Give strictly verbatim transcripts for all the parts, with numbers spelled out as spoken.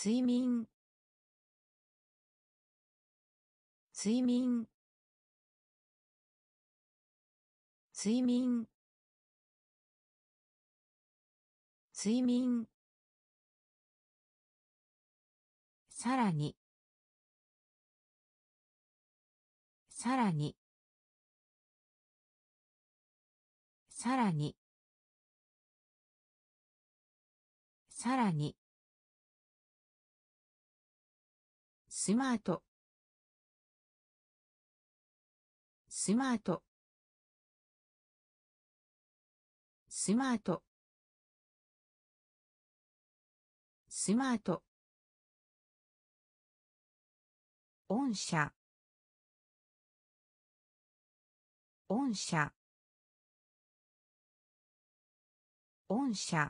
睡眠睡眠睡眠睡眠さらにさらにさらにさらにスマートスマートスマートスマート御社御社御社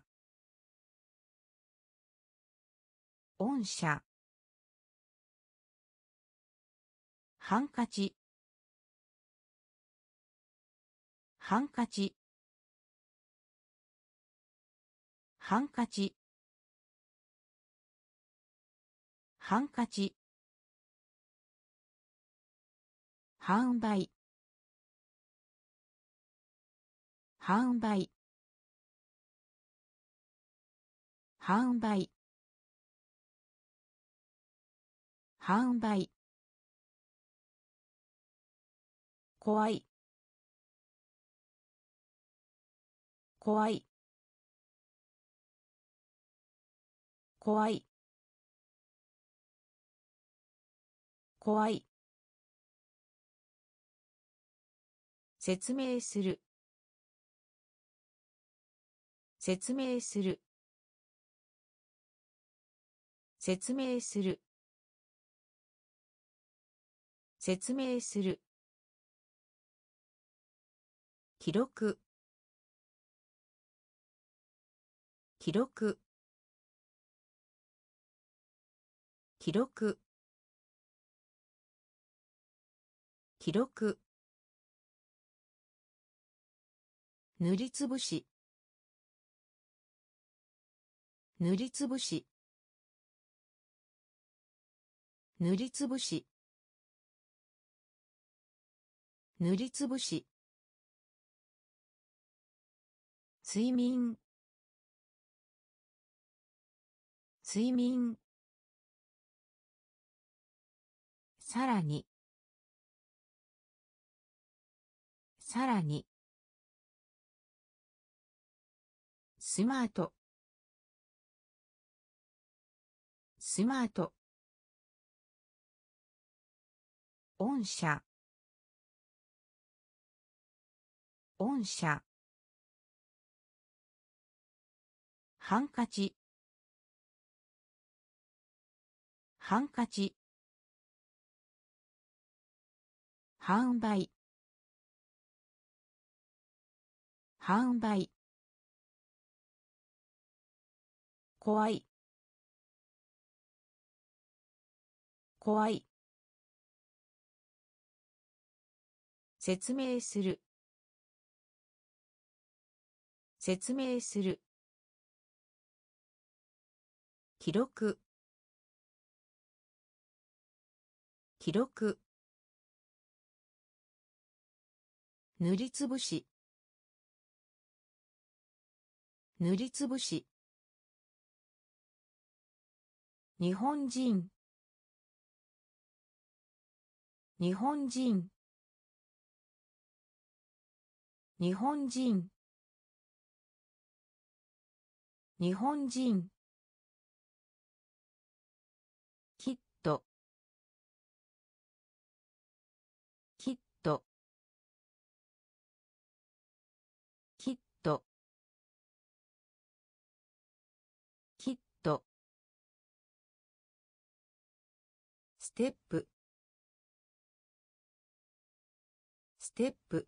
御社ハンカチハンカチハンカチハンカチ販売販売販売販売怖い怖い怖い怖い説明する説明する説明する説明する記録記録記録記録塗りつぶし塗りつぶし塗りつぶし塗りつぶし睡眠睡眠さらにさらにスマートスマート御社御社ハンカチハンカチ販売販売怖い怖い説明する説明する記録記録塗りつぶし塗りつぶし日本人日本人日本人日本人きっときっときっときっとステップステップ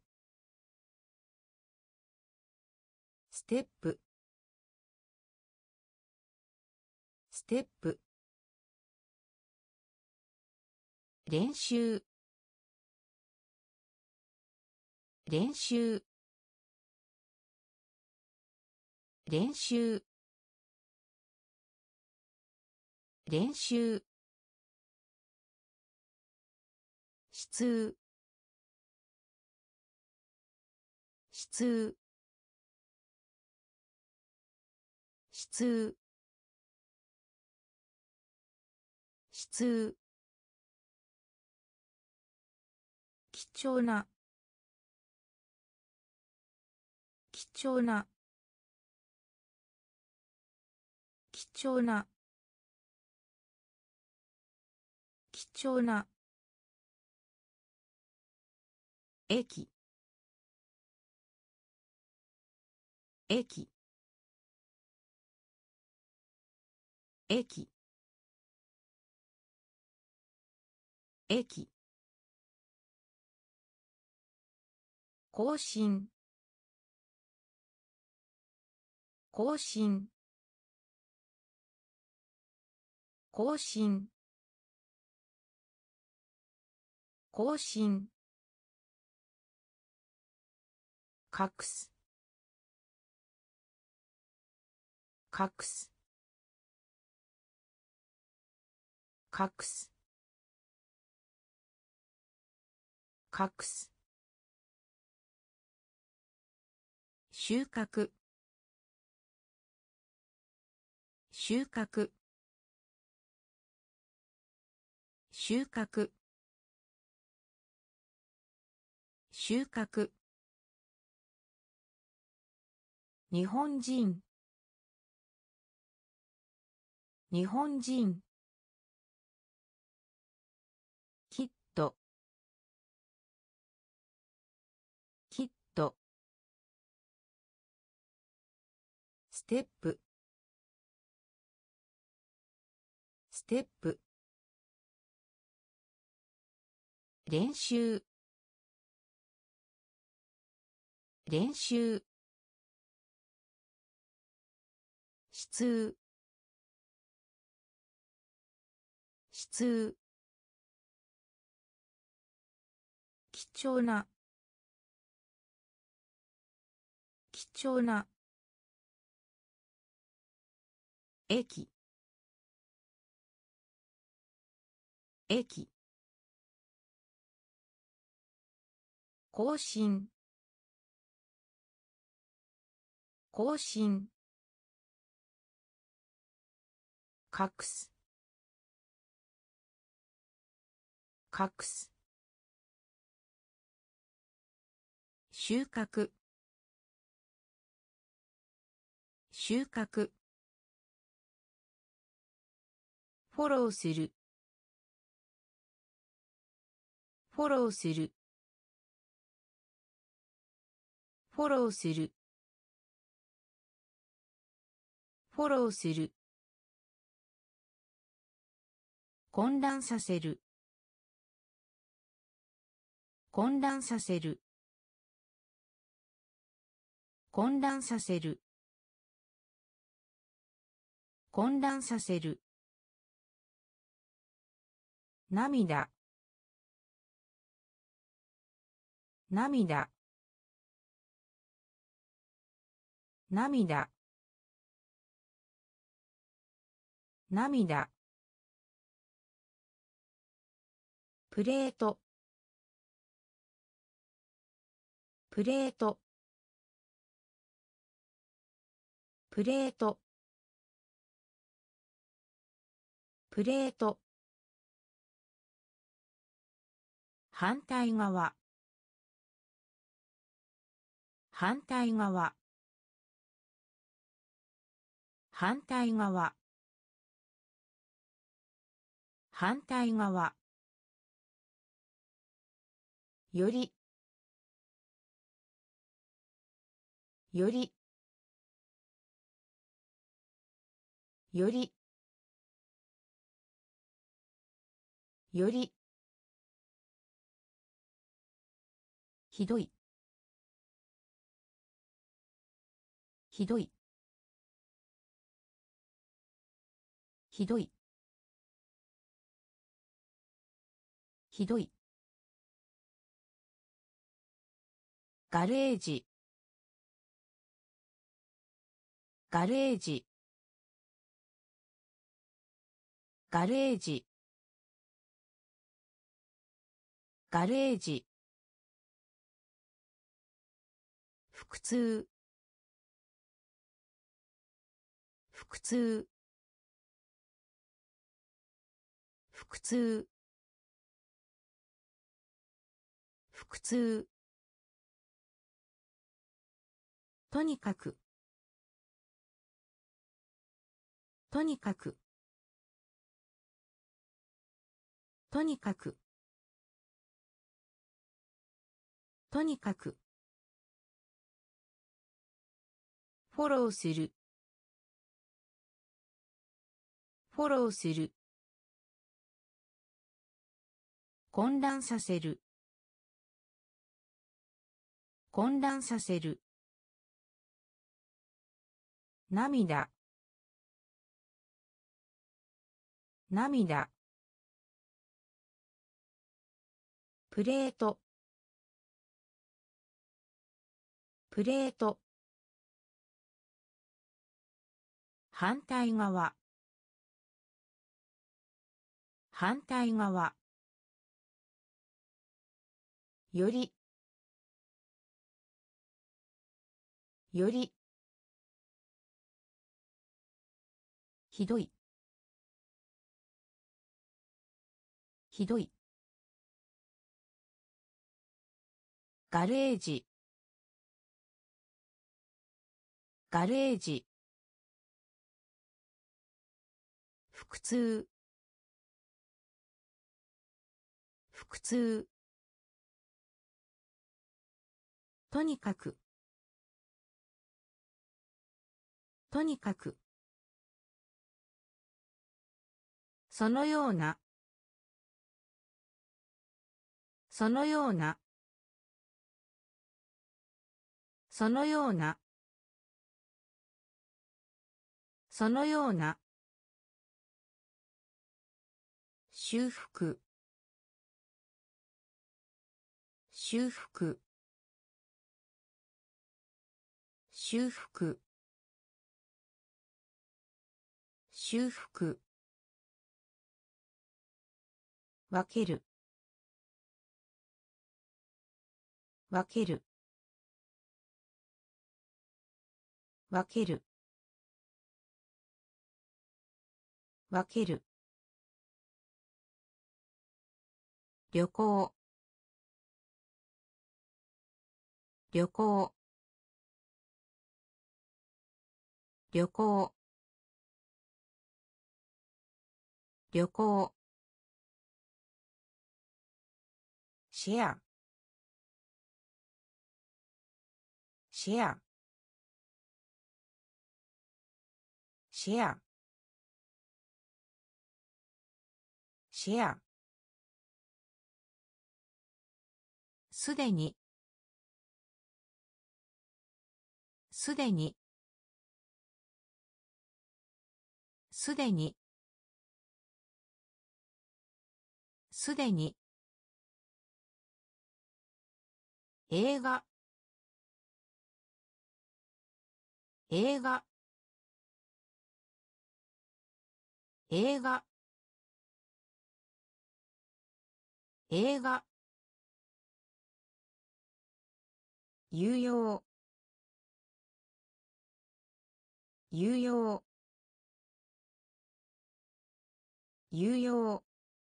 ステップステップ練習練習練習練習質質質質貴重な貴重な貴重な貴重な駅駅駅駅更新更新更新更新隠す隠す隠す隠す収穫収穫収穫収穫日本人日本人きっときっとステップステップ練習練習質質貴重な貴重な駅駅更新更新隠す隠す収穫収穫フォローするフォローするフォローするフォローする混乱させる混乱させる混乱させる混乱させる涙涙涙涙プレートプレートプレートプレート反対側反対側反対側反対側よりよりよりよりひどいひどいひどいひどいガレージガレージガレージガレージ腹痛腹痛腹痛腹痛とにかくとにかくとにかくとにかくフォローするフォローする混乱させる混乱させる涙涙プレートプレート反対側反対側よりよりひどいひどいガレージガレージ腹痛腹痛とにかくとにかくそのようなそのようなそのようなそのような修復修復修復修復分ける分ける分ける分ける旅行旅行旅行旅行シェアシェアシェアシェアすでにすでにすでにすでに映画映画映画映画有用有用有用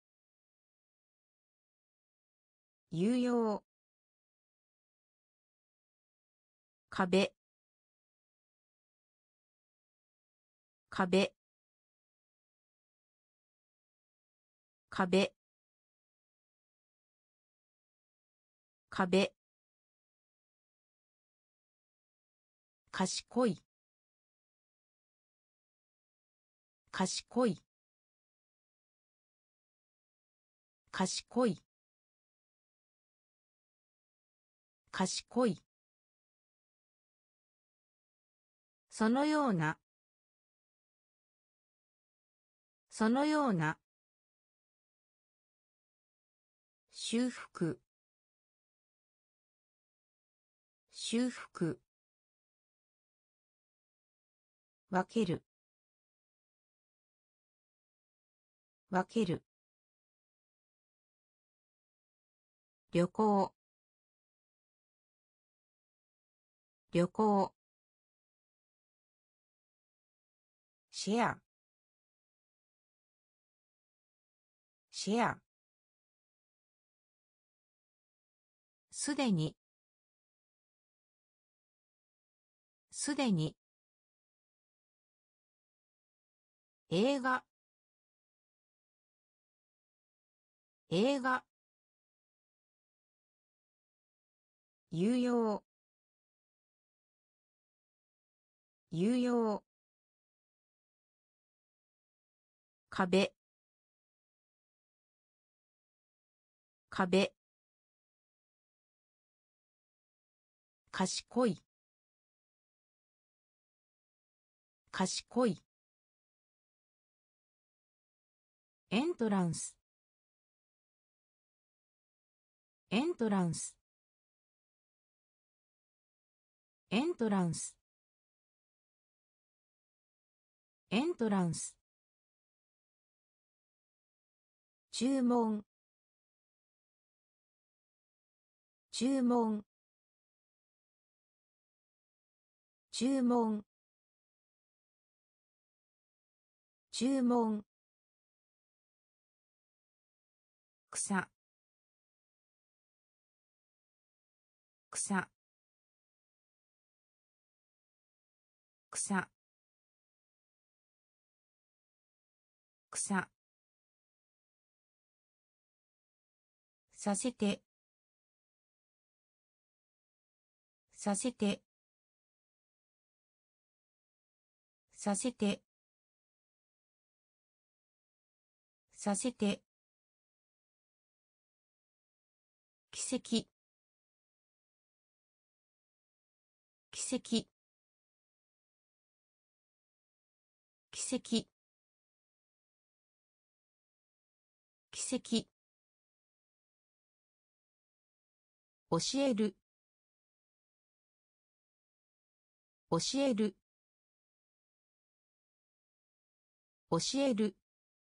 有用壁壁壁壁賢い賢い賢い賢いそのようなそのような修復修復分ける分ける、旅行、旅行、シェア、シェア、すでに、すでに、映画、映画、有用、有用、壁、壁、賢い、賢い、エントランス、エントランス、エントランス、エントランス、注文、注文、注文、注文、草、草、草、草、させて、させて、させて、させて、奇跡、奇跡、奇跡、奇跡、教える、教える、教える、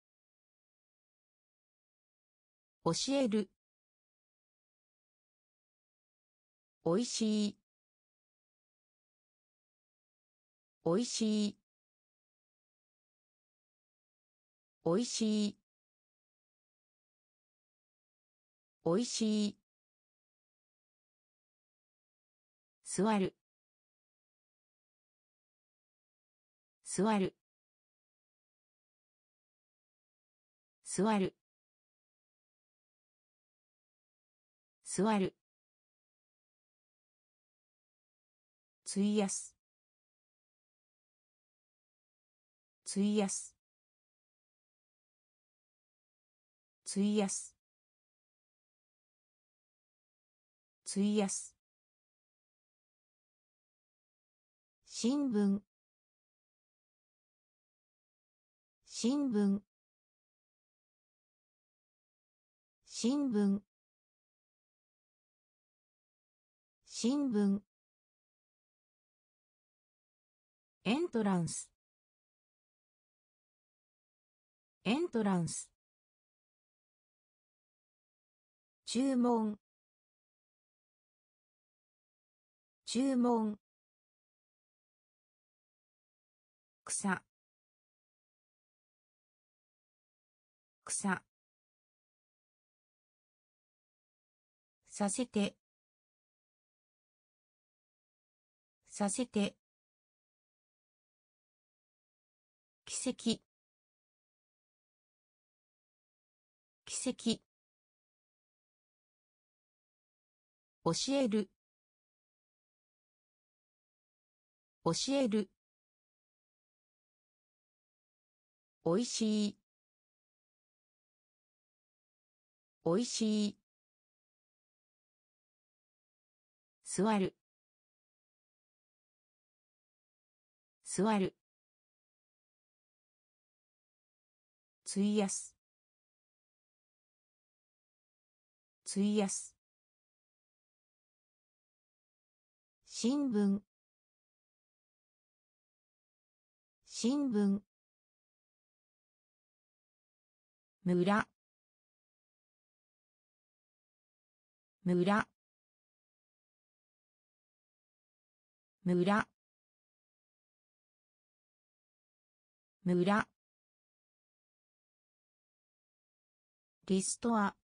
教える、おいしい、おいしい、おいしい、おいしい、座る、座る、座る、座る、費やす、費やす、費やす、費やす、新聞、新聞、新聞、新聞、エントランス、エントランス、注文、注文、草、草、させて、させて、奇跡、奇跡、教える、教える、おいしい、おいしい、座る、座る、費やす、費やす、新聞、新聞、 村村村村リストア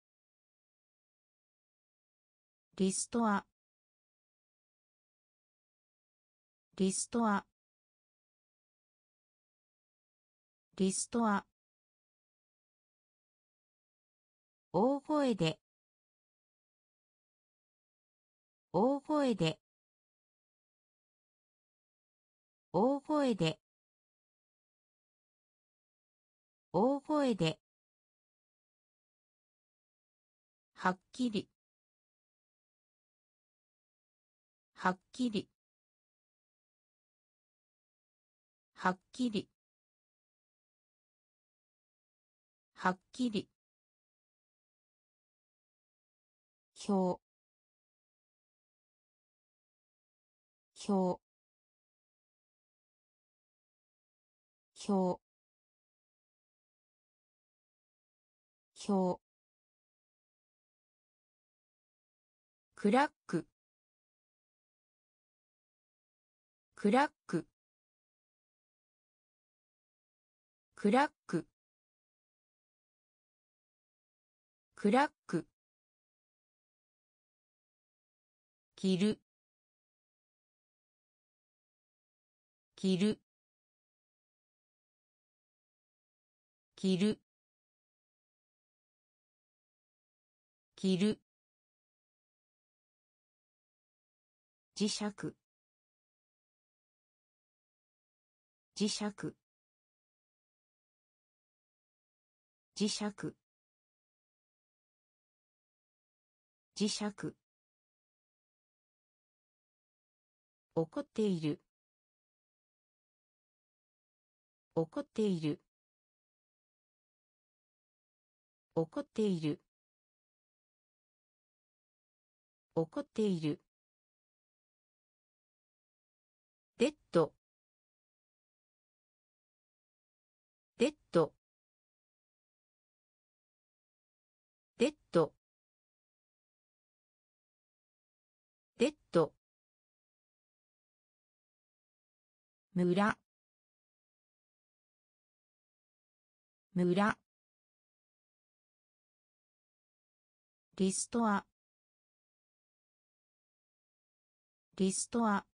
リストアリストアリストア大声で大声で大声で大声ではっきりはっきりはっきりはっきり表表表表クラッククラッククラッククラック着る着る着る着る磁石磁石磁石磁石怒っている怒っている怒っている怒っているデッドデッドデッドデッド村村リストアリストア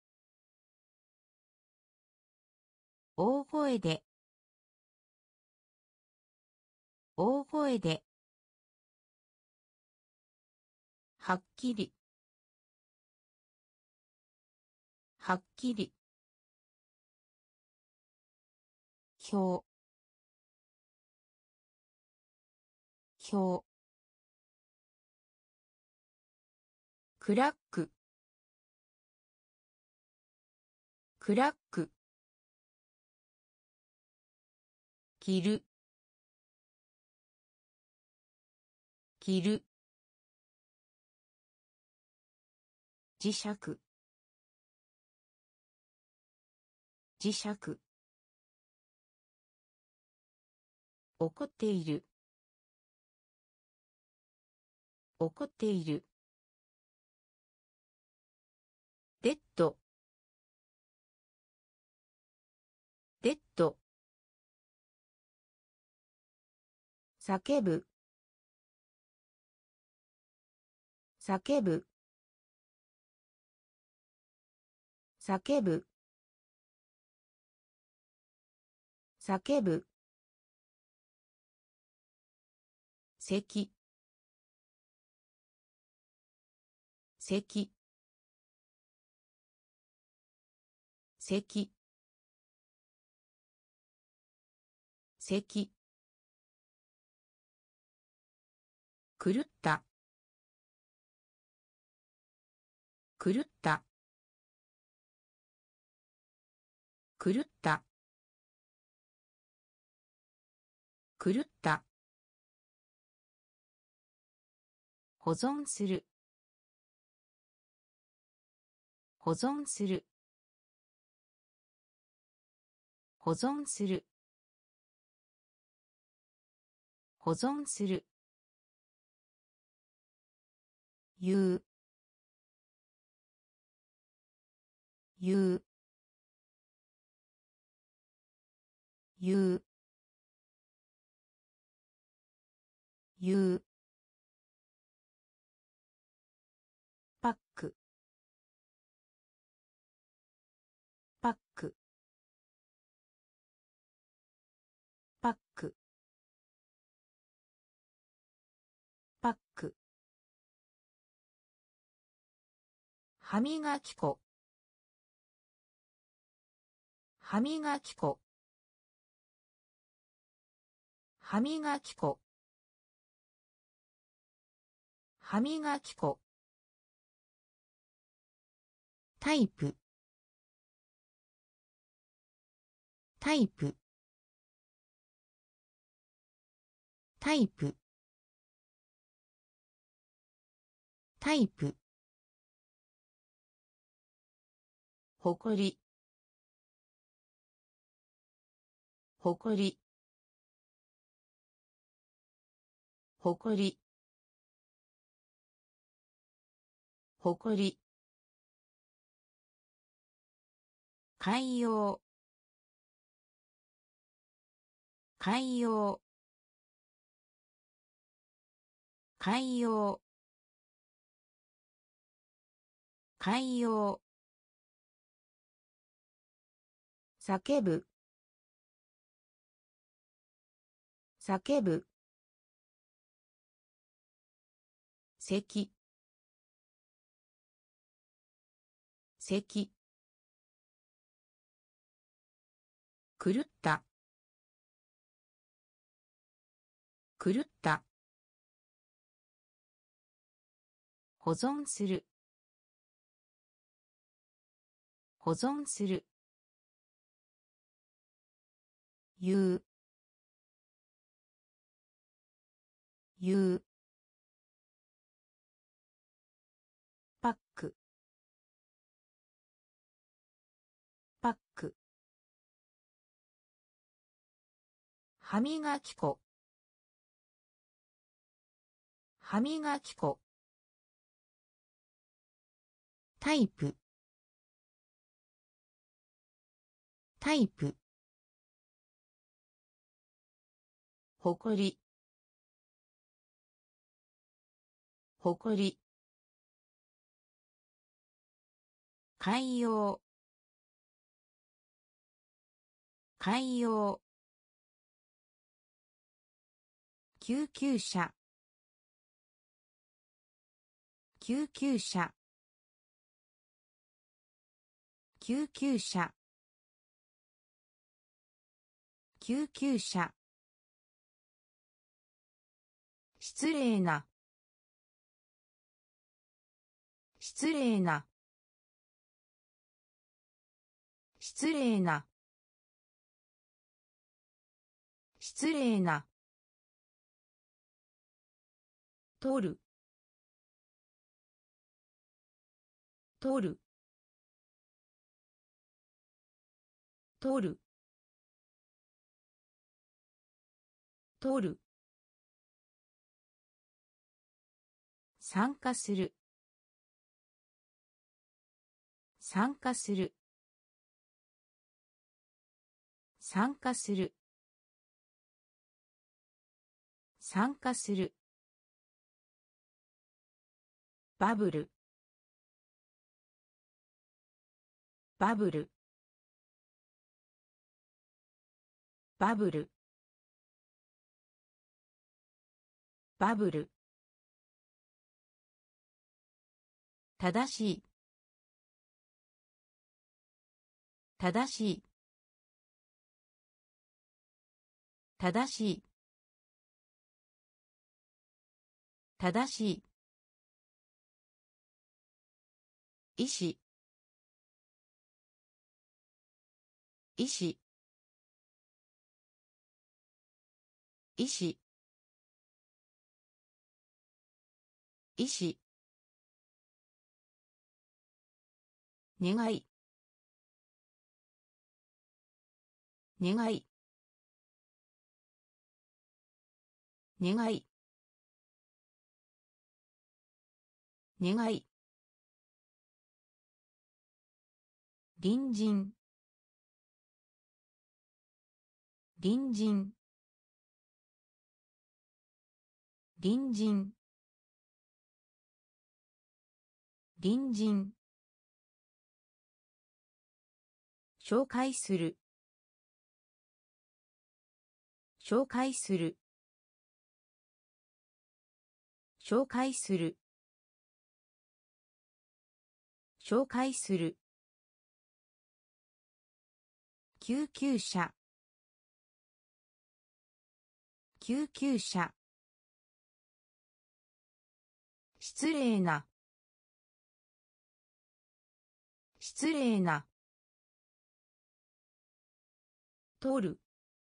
大声で大声ではっきりはっきり表表クラッククラック着る着る磁石磁石怒っている怒っているデッドデッド叫ぶ叫ぶ叫ぶ叫ぶ咳咳咳咳狂った狂った狂った狂った保存する保存する保存する保存する。言う。言う。言う。言う。パック。パック。パック。パック。歯磨き粉。歯磨き粉。歯磨き粉。歯磨き粉。タイプ。タイプ。タイプ。タイプ。ほこり。ほこり。ほこり。ほこり。海洋。海洋。海洋。海洋。叫ぶ。叫ぶ。咳。咳。狂った。狂った。保存する。保存する。言う。言う。パック。パック。歯磨き粉。歯磨き粉。タイプ。タイプ。ほこり。ほこり。海洋。海洋。救急車。救急車。救急車。救急車。失礼な。失礼な。失礼な。失礼な。取る。取る。取る。取る。参加する。参加する。参加する。参加する。バブル。バブル。バブル。バブル。正しい。正しい。正しい。正しい。医師。医師。医師。医師。願い。願い。 願い願い隣人隣人隣人隣人紹介する紹介する紹介する紹介する救急車救急車失礼な失礼な取る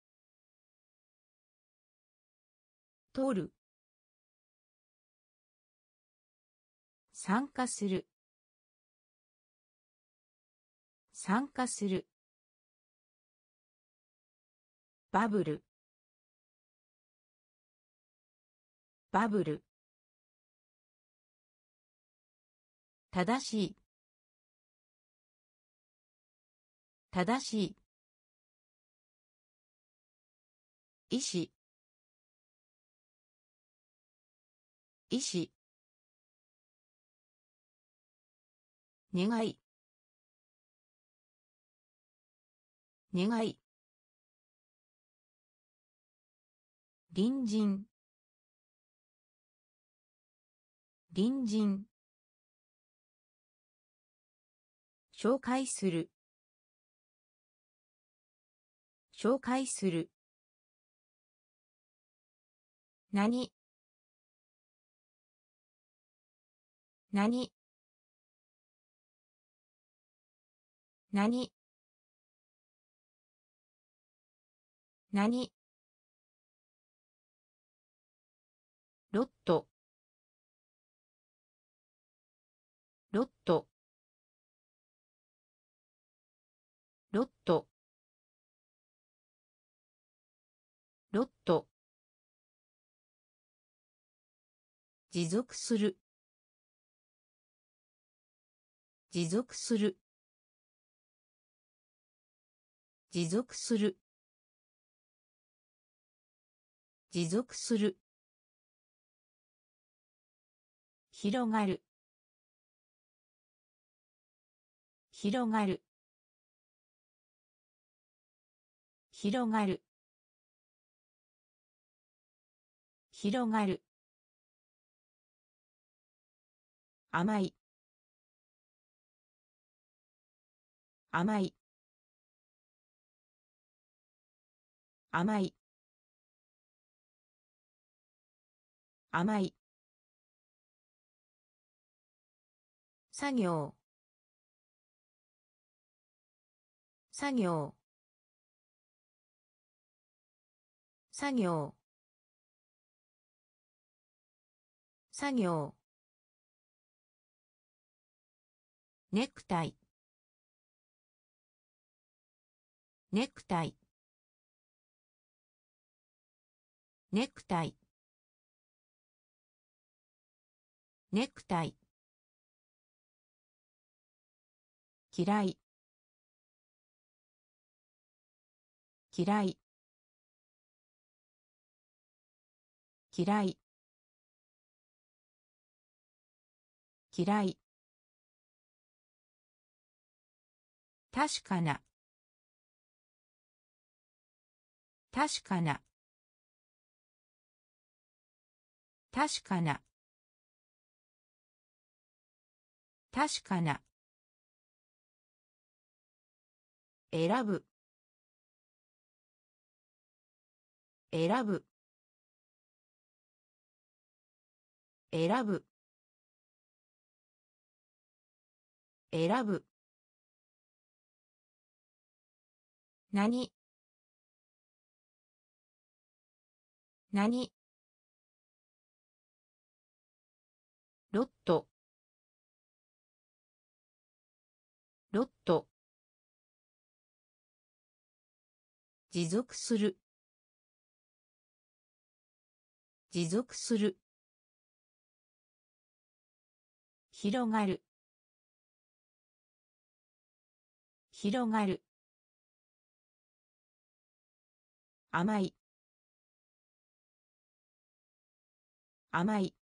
取る参加する参加するバブルバブル正しい正しい医師医師願い願い隣人隣人紹介する紹介する何何何何ロットロットロットロット持続する持続する持続する持続する広がる広がる広がる広がる甘い甘い甘い甘い作業作業作業作業ネクタイネクタイネクタイネクタイ嫌い嫌い嫌い嫌い確かな確かな確かな確かな選ぶ選ぶ選ぶ選ぶ何何ロットロット持続する持続する。広がる。広がる。甘い。甘い。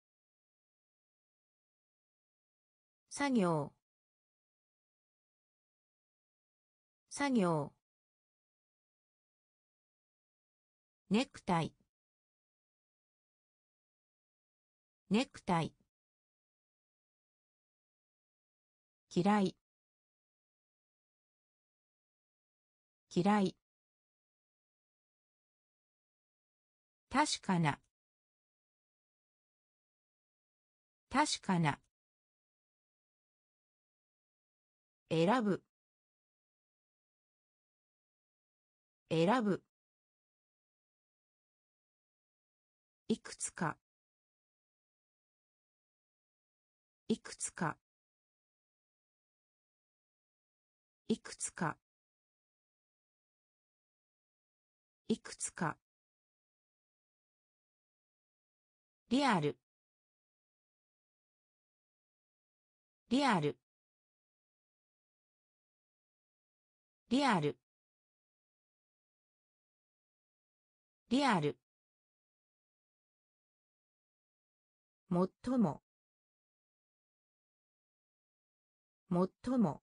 作業。作業。ネクタイ。ネクタイ。嫌い。嫌い。確かな。確かな。選ぶ。選ぶ。いくつか。いくつか。いくつか。いくつか。リアル。リアル。リアル。リアル。もっとも。もっとも。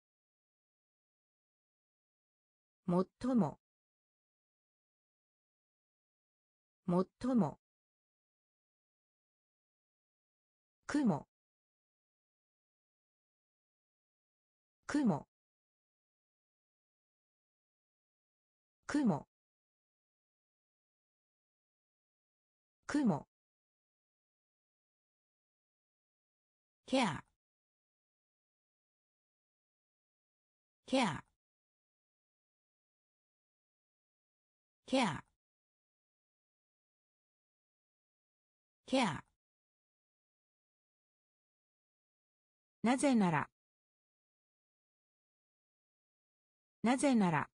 もっとも。もっとも。雲。雲。雲。雲。ケア。ケア。ケア。ケア。なぜなら。なぜなら。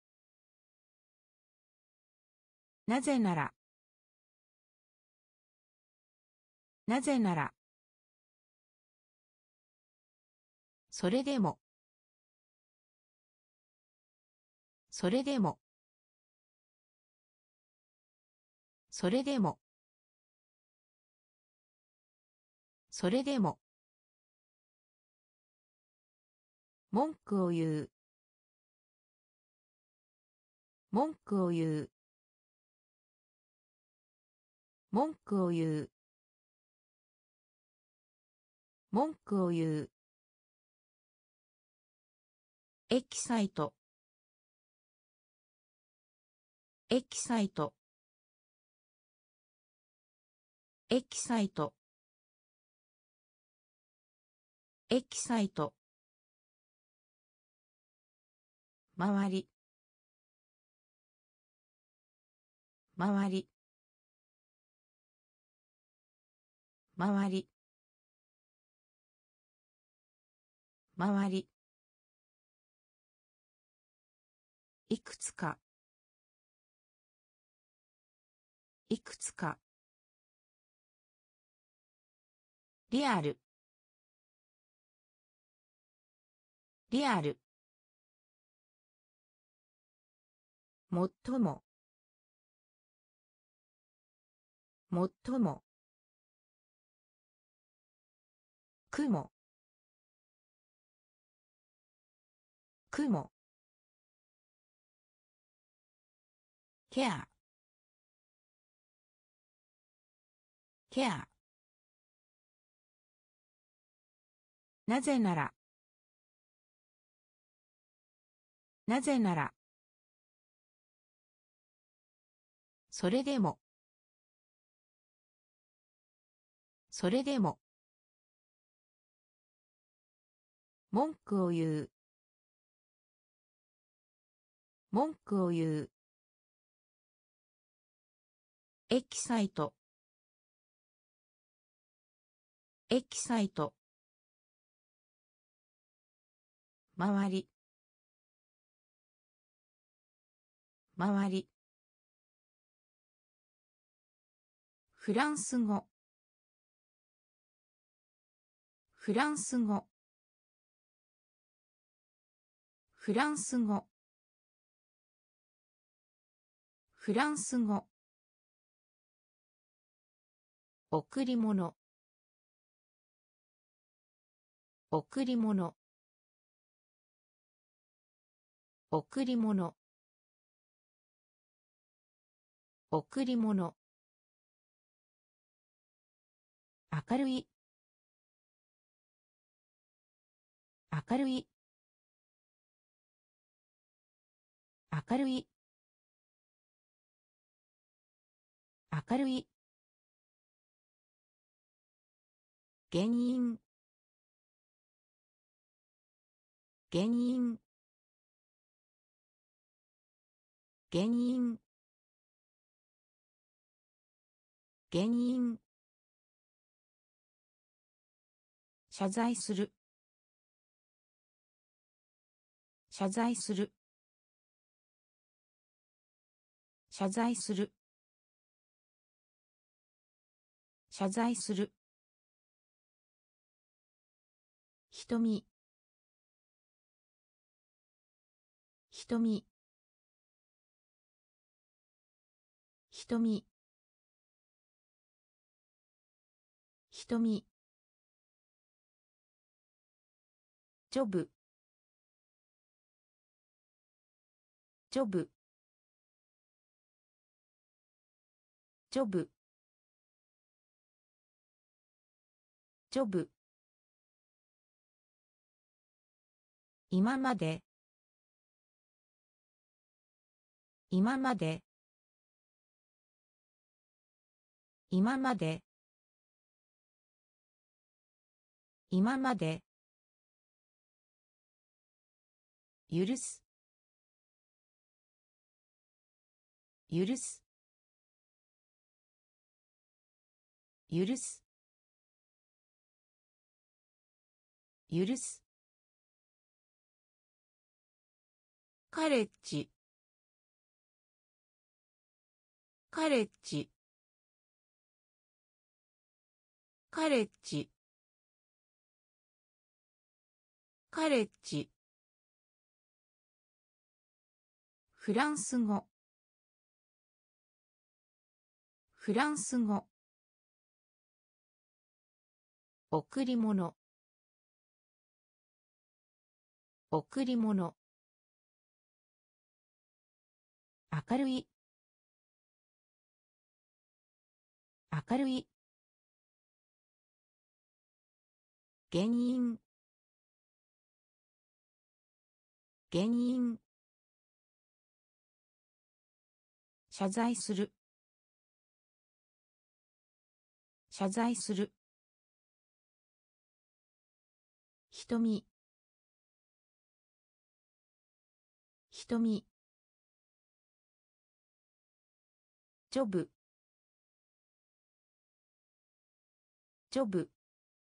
なぜなら。なぜなら。それでも。それでも。それでも。それでも。文句を言う。文句を言う。文句を言う。文句を言う。エキサイト。エキサイト。エキサイト。エキサイト。周り。周り。周り。周り。いくつか。いくつか。リアル。リアル。もっとも。もっとも。雲。雲。ケア。ケア。なぜなら。なぜなら。それでも。それでも。文句を言う。文句を言う。エキサイト。エキサイト。周り。周り。 フランス語フランス語フランス語フランス語贈り物贈り物贈り物贈り物明るい明るい明るい明るい原因原因原因原因謝罪する謝罪する謝罪する謝罪する瞳瞳瞳瞳ジョブジョブジョブジョブ今まで今まで今まで今まで許す許す許す許すカレッジカレッジカレッジカレッジフランス語フランス語贈り物贈り物明るい明るい原因原因謝罪する謝罪する瞳瞳ジョブジョブ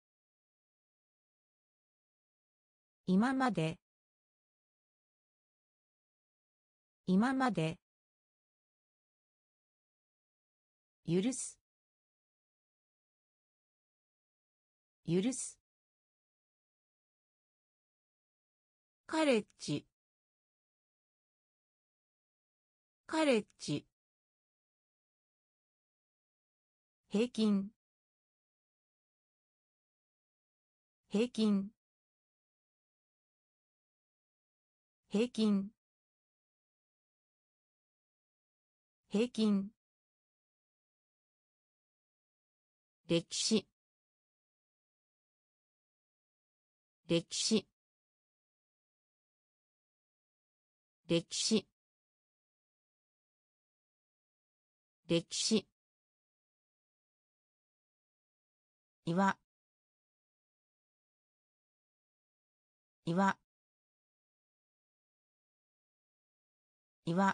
今まで今まで許す許すカレッジカレッジ平均平均平均平均歴史歴史歴史歴史岩岩岩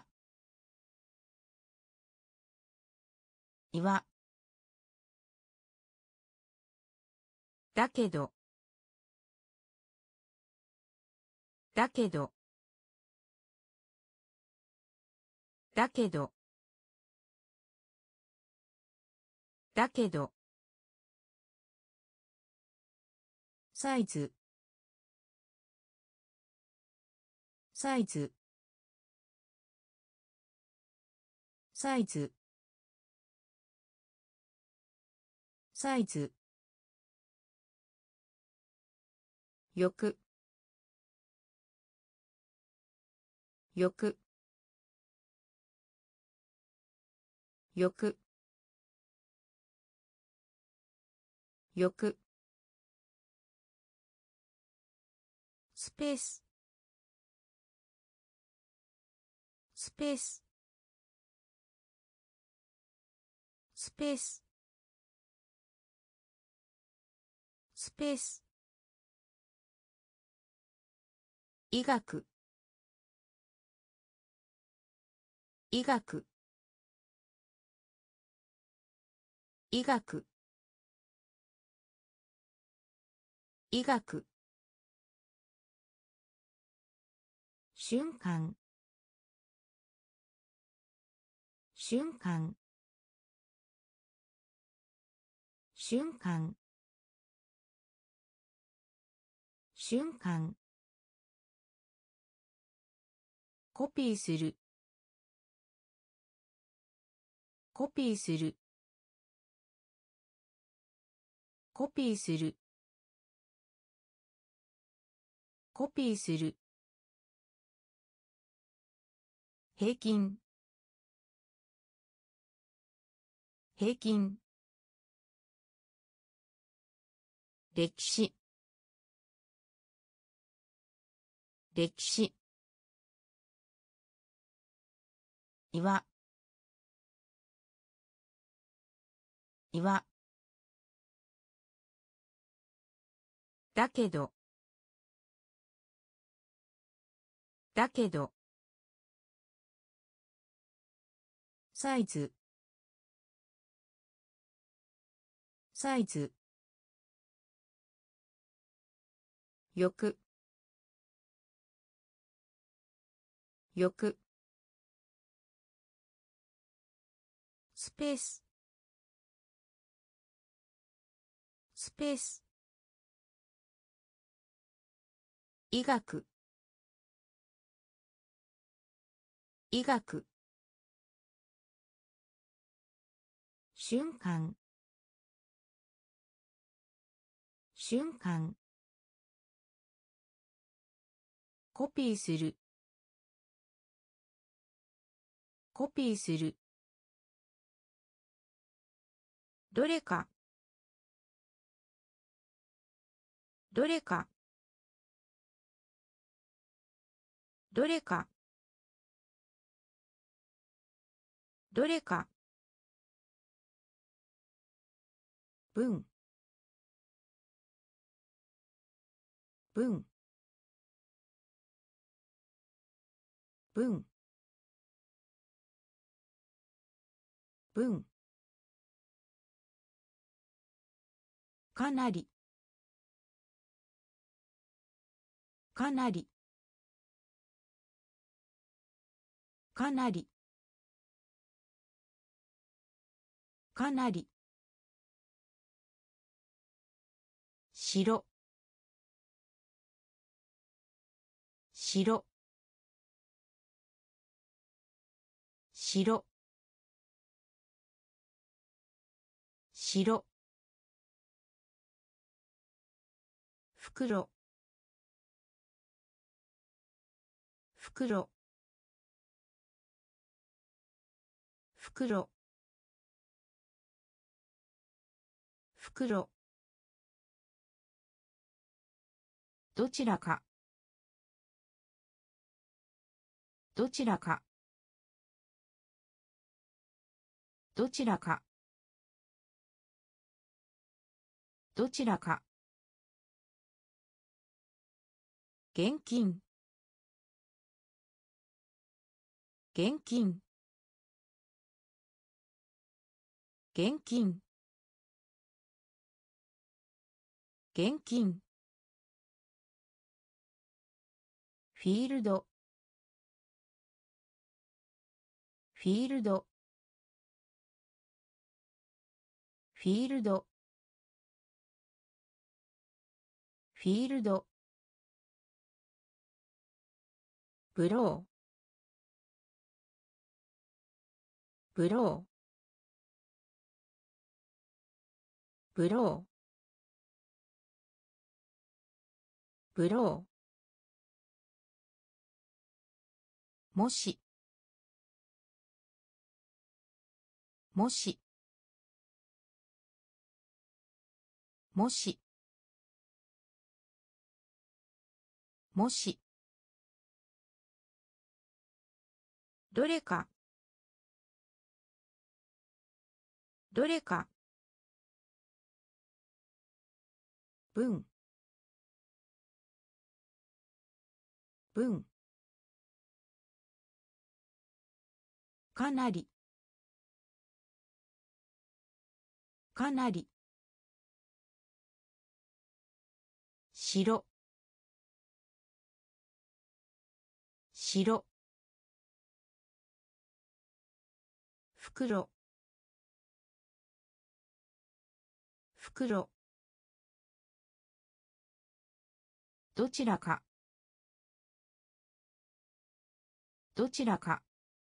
岩だけどだけどだけどだけどサイズサイズサイズサイズよくよくよくよくスペーススペーススペーススペース医学医学医学医学瞬間瞬間瞬間瞬間コピーするコピーするコピーするコピーする平均平均歴史歴史岩岩だけどだけどサイズサイズよくよくスペーススペース医学医学瞬間瞬間コピーするコピーするどれかどれかどれかどれか文文文文かなりかなりかなりかなり白白白白袋袋袋袋どちらかどちらかどちらかどちらか現金現金現金現金フィールドフィールドフィールドフィールドブローブローブローブローもしもしもしもしどれかどれか文文かなりかなり白白袋袋どちらかどちらか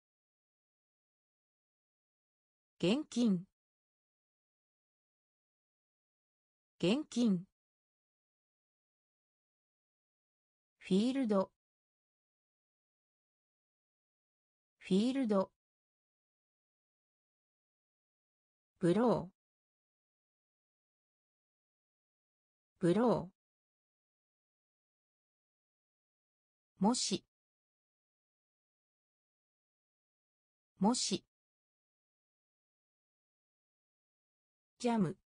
現金現金フィールドフィールドブローブローもしもしジャム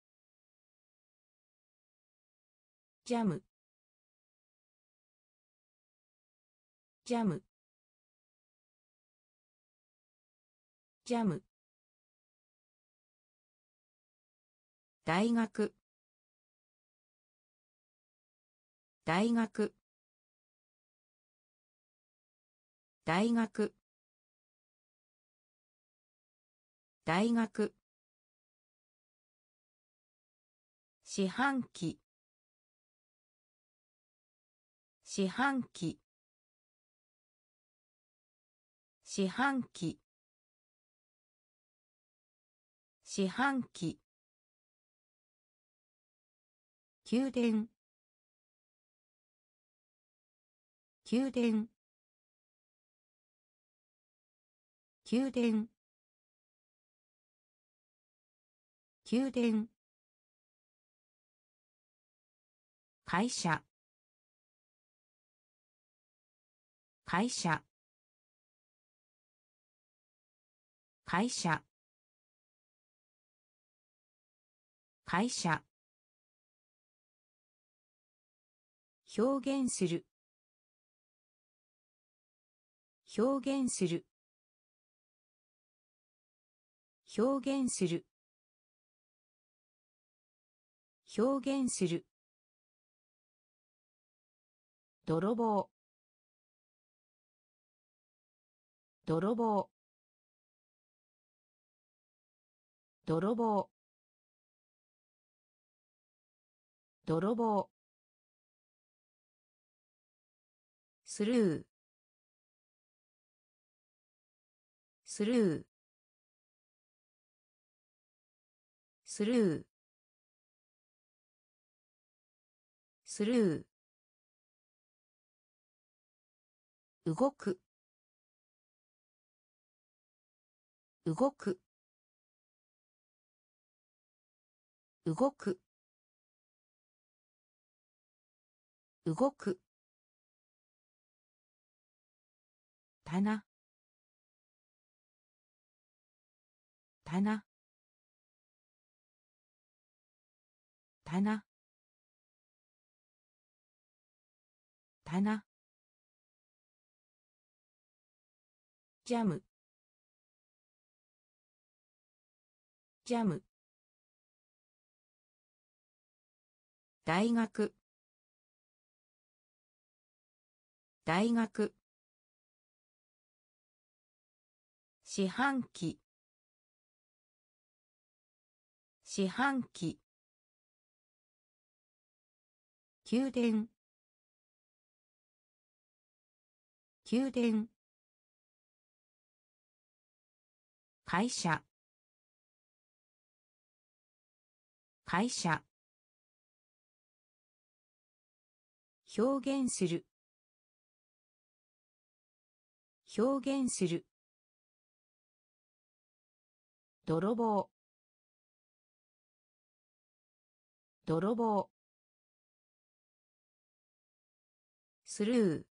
ジャムジャムジャム大学大学大学大学四半期四半期四半期四半期宮殿宮殿宮殿宮殿会社会社会社会社表現する表現する表現する表現する泥棒泥棒泥棒泥棒スルースルースルースルー動く動く動く動く棚棚棚棚ジャムジャム大学大学四半期四半期宮殿宮殿会社会社表現する表現する泥棒泥棒スルー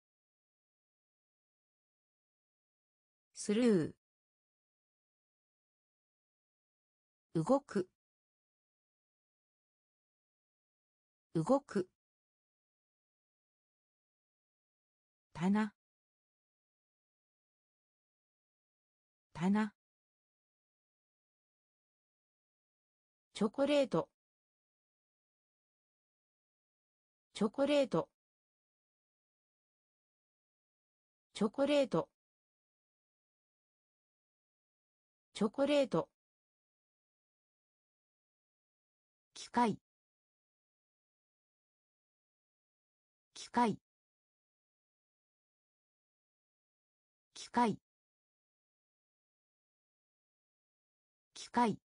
スルー動く動く棚棚チョコレートチョコレートチョコレートチョコレート機械機械機械機械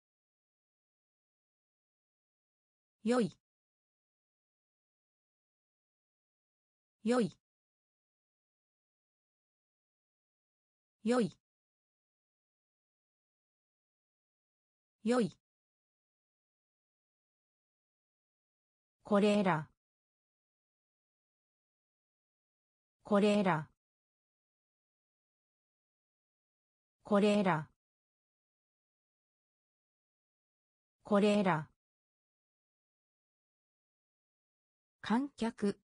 よいよいよいよいこれらこれらこれらこれら観客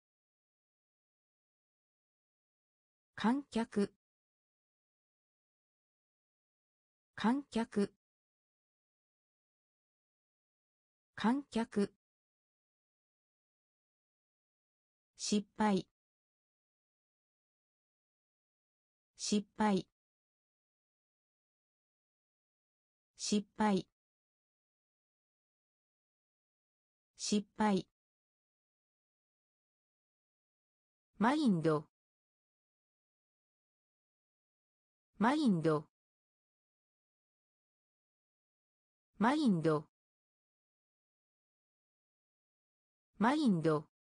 観客観客観客失敗失敗失敗失敗マインドマインドマインドマインド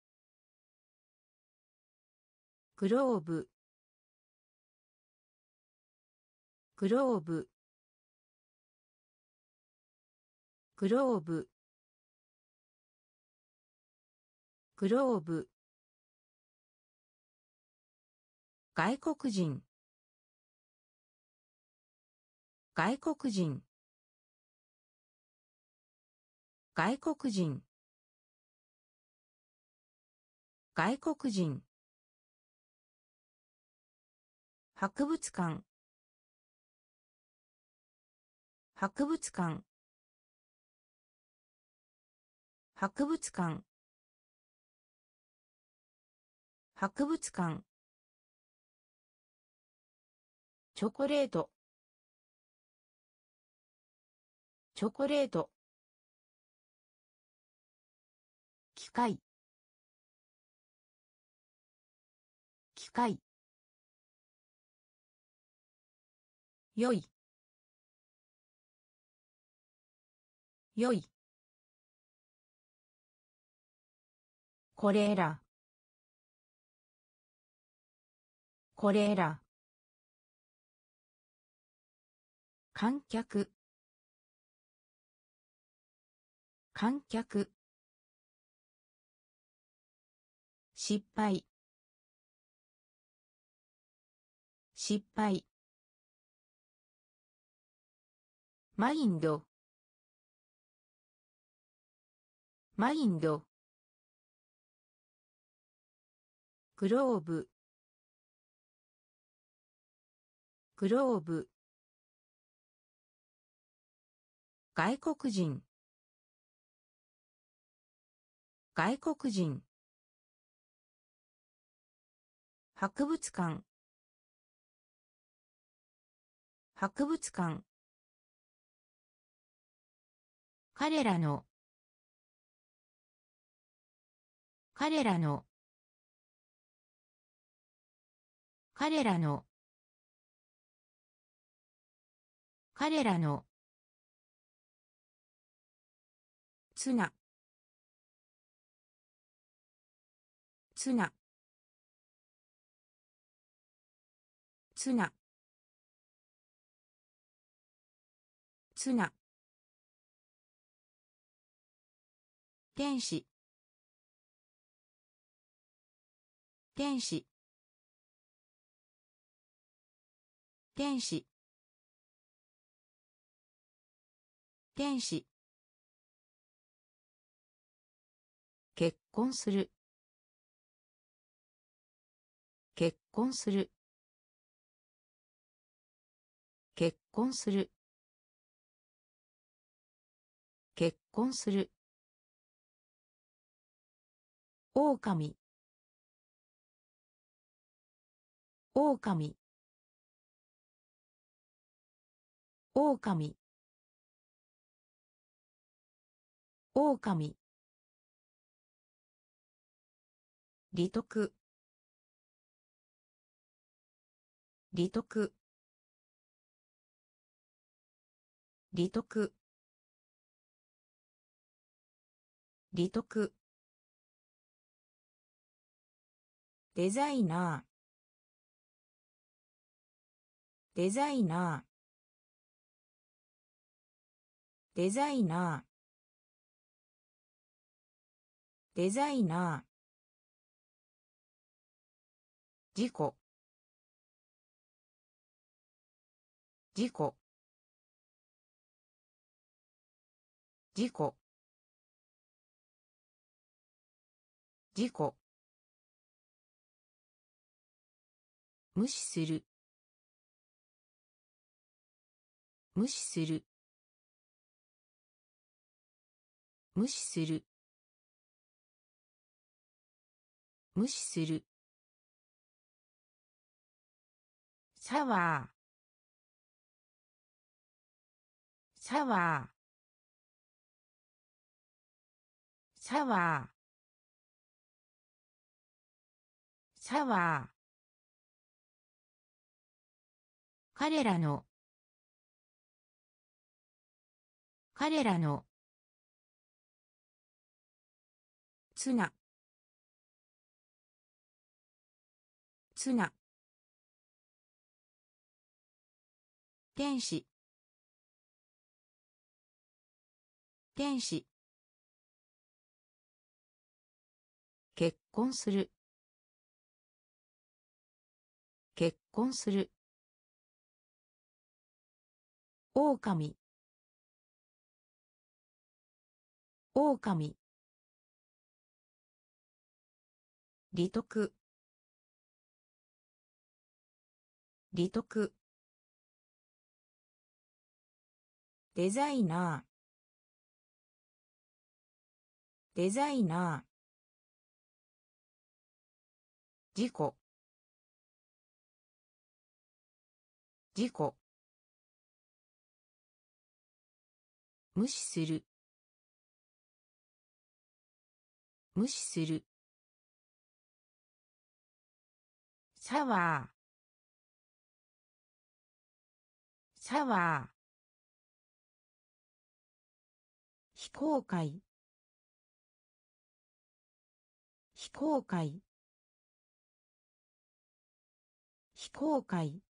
グローブグローブグローブグローブ外国人外国人外国人外国人博物館博物館博物館博物館チョコレートチョコレート機械機械よいよいこれらこれら観客観客失敗失敗マインドマインドグローブグローブ外国人外国人博物館博物館彼らの彼らの彼らの彼らのツナツナツナツナ天使天使天使天使結婚する結婚する結婚する結婚する狼狼狼狼利得利得利得利得デザイナーデザイナーデザイナーデザイナー事故事故事故事故無視する無視する無視する無視するサワーサワーサワーサワー彼らの彼らのツナツナ天使天使結婚する結婚する狼狼利得利得デザイナーデザイナー事故事故無視する無視するサワーサワー非公開非公開非公開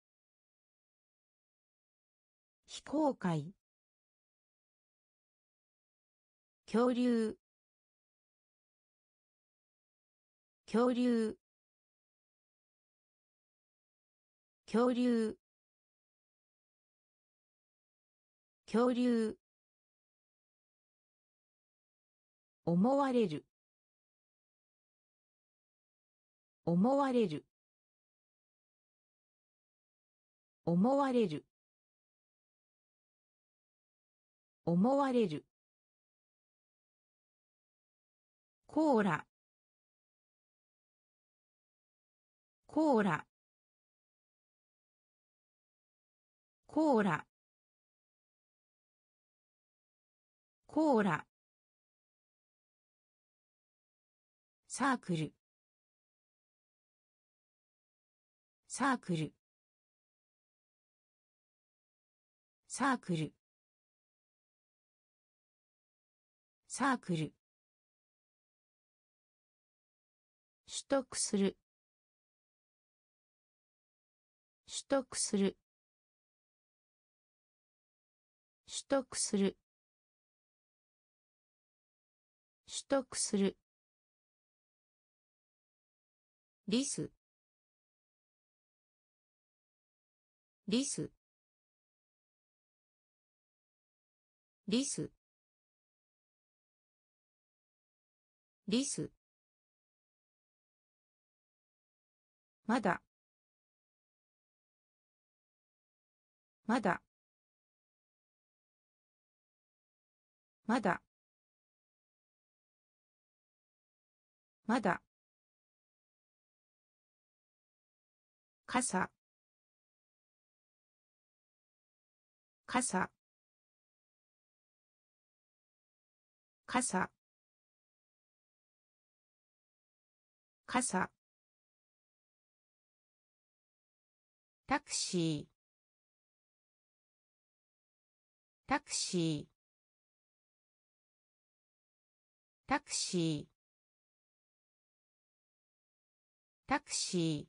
非公開恐竜恐竜恐竜恐竜思われる思われる思われる思われるコーラコーラコーラコーラ、サークル、サークル、サークル、サークル、取得する、取得する、取得する、取得する、リス、リス、リス、リス、まだ、まだ、まだ、まだ、傘、傘、傘、傘、タクシー、タクシー、タクシー、タクシー、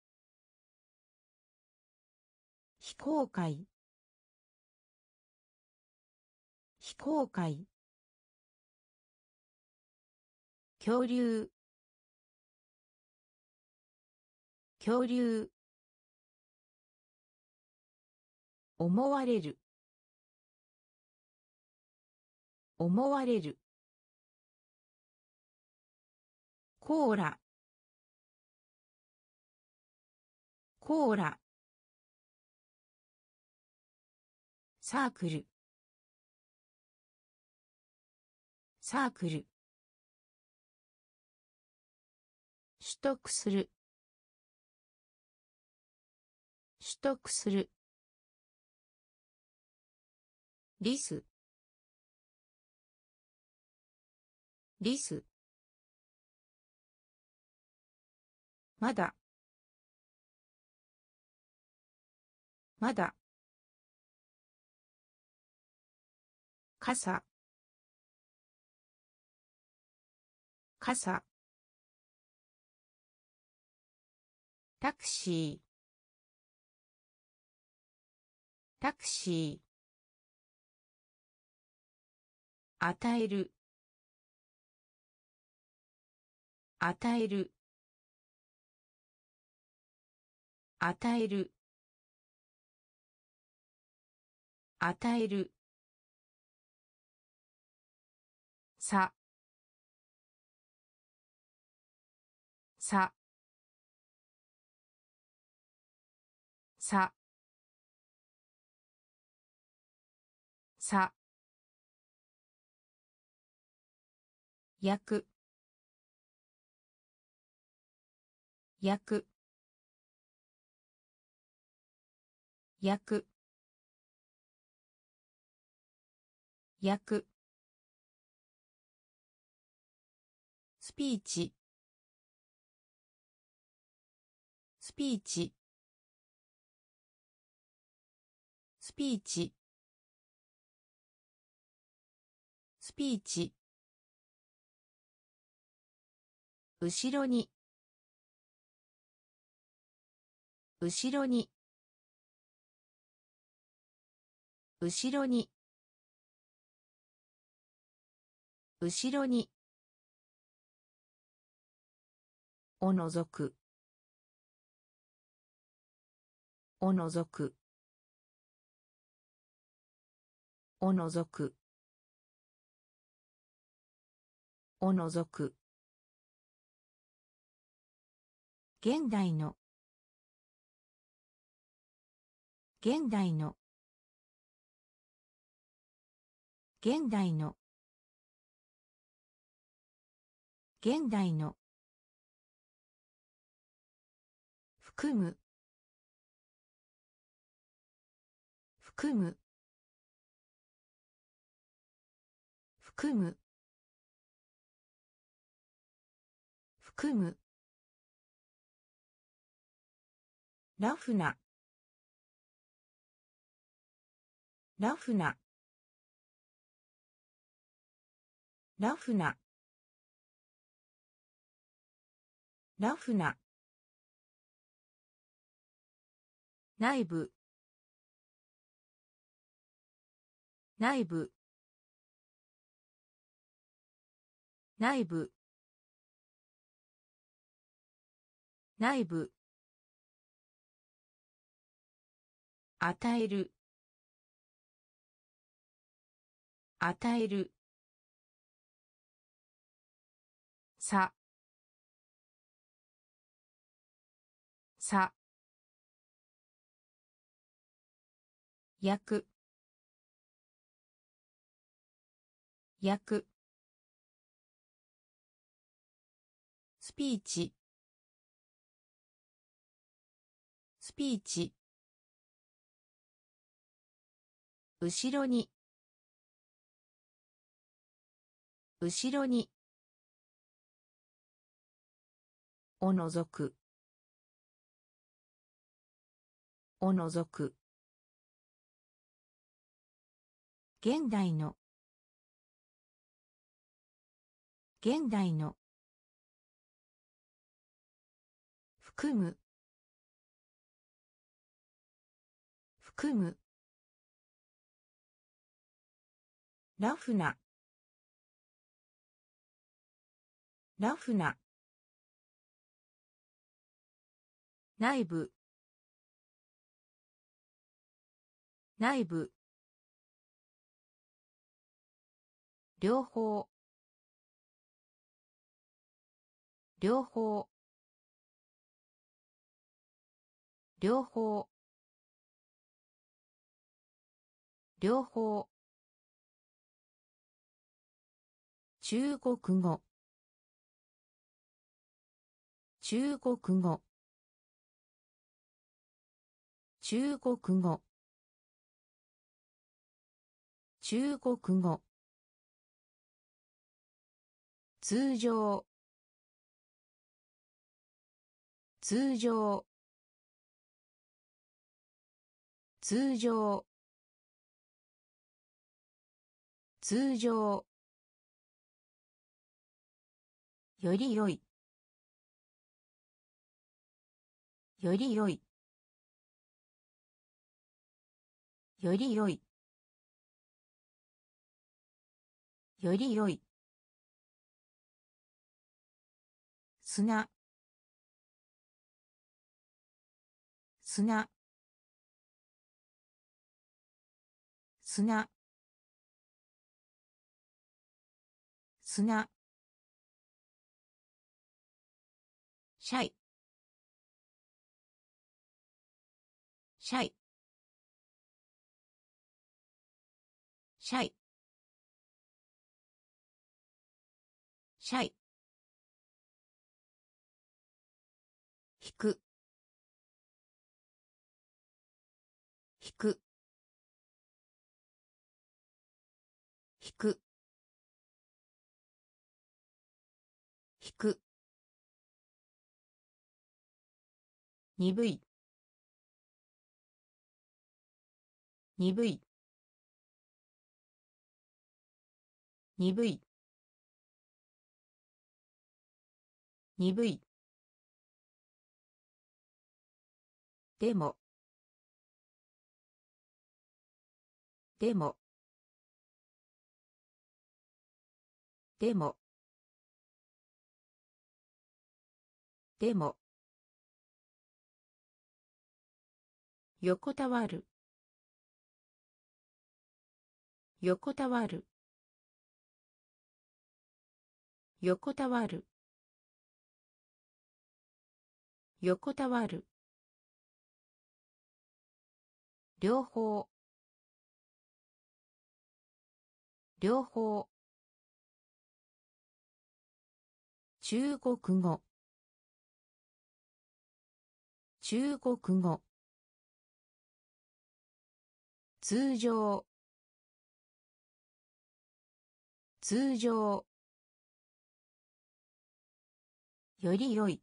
非公開、非公開、恐竜、恐竜、思われる、思われる、コーラ、コーラ、サークル、サークル、取得する、取得する、リス、リス、まだ、まだ、傘、傘、タクシー、タクシー、与える、与える、与える、与える、さ、さ、さ、さ、焼く、焼く、焼く、焼く、スピーチ、スピーチ、スピーチ、スピーチ、後ろに、後ろに、後ろに、後ろに、おのぞく、おのぞく、おのぞく、おのぞく、現代の、現代の、現代の、現代の、含む、含む、 含む含むラフなラフなラフなラフな内部内部内部内部与える与えるささ焼く焼くスピーチスピーチ後ろに後ろにおのぞくおのぞく現代の現代の含む含むラフなラフな内部内部両方両方両方両方中国語中国語中国語中国語通常通常通常通常より良いより良いより良いより良い砂砂砂砂シャイシャイシャイシャイ引く引く引く引く鈍い鈍い鈍い鈍いでもでもでもでも横たわる横たわる横たわる横たわる両方両方中国語中国語通常通常より良い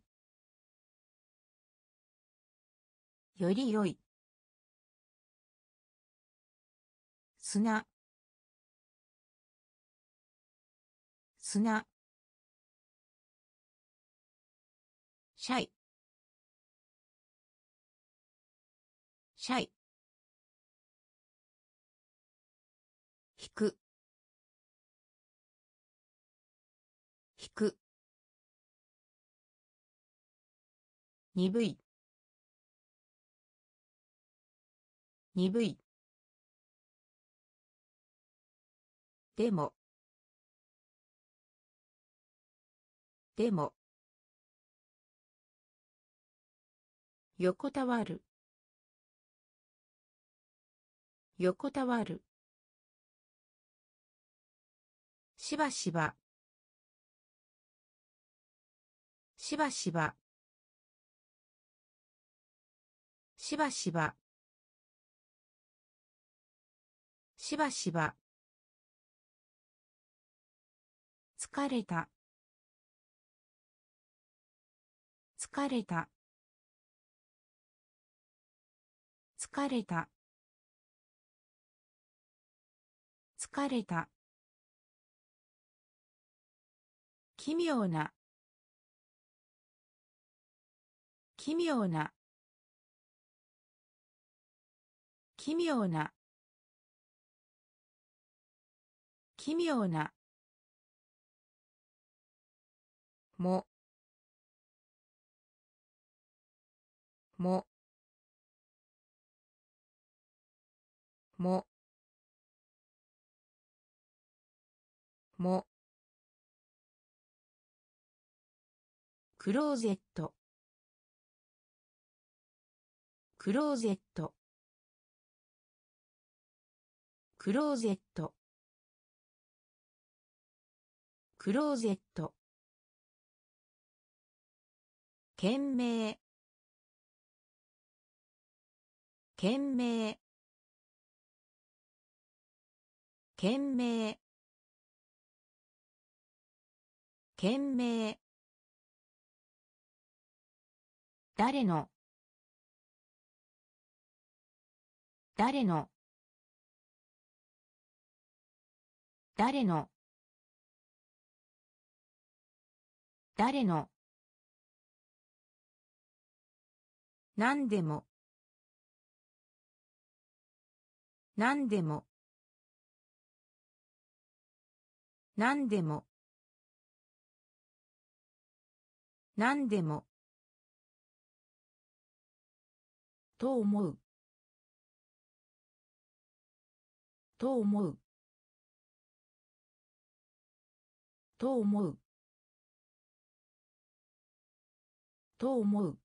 より良い砂砂シャイシャイ引く引く鈍い鈍いでもでも横たわる横たわるしばしばしばしばしばしばしばしば疲れた疲れた疲れた疲れた奇妙な奇妙な奇妙な奇妙なももももクローゼットクローゼットクローゼットクローゼット懸命懸命懸命懸命誰の誰の誰の誰の何でも何でも何でも何でもと思うと思うと思うと思う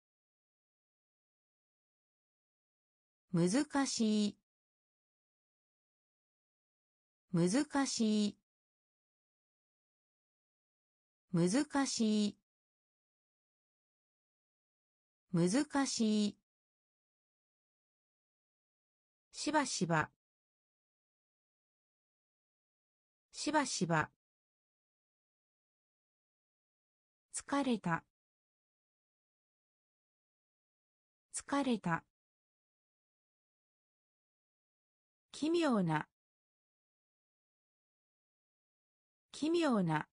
難しい難しい難しい難しいしばしばしばしば疲れた疲れた奇妙な奇妙な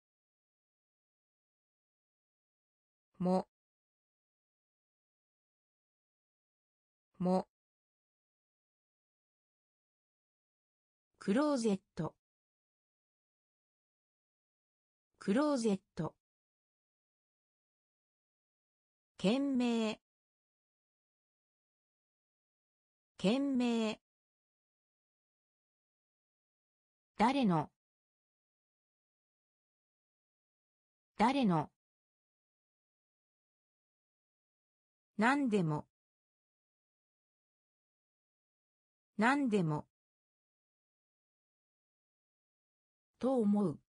ももクローゼットクローゼット懸命懸命誰の誰の何でも何でもと思う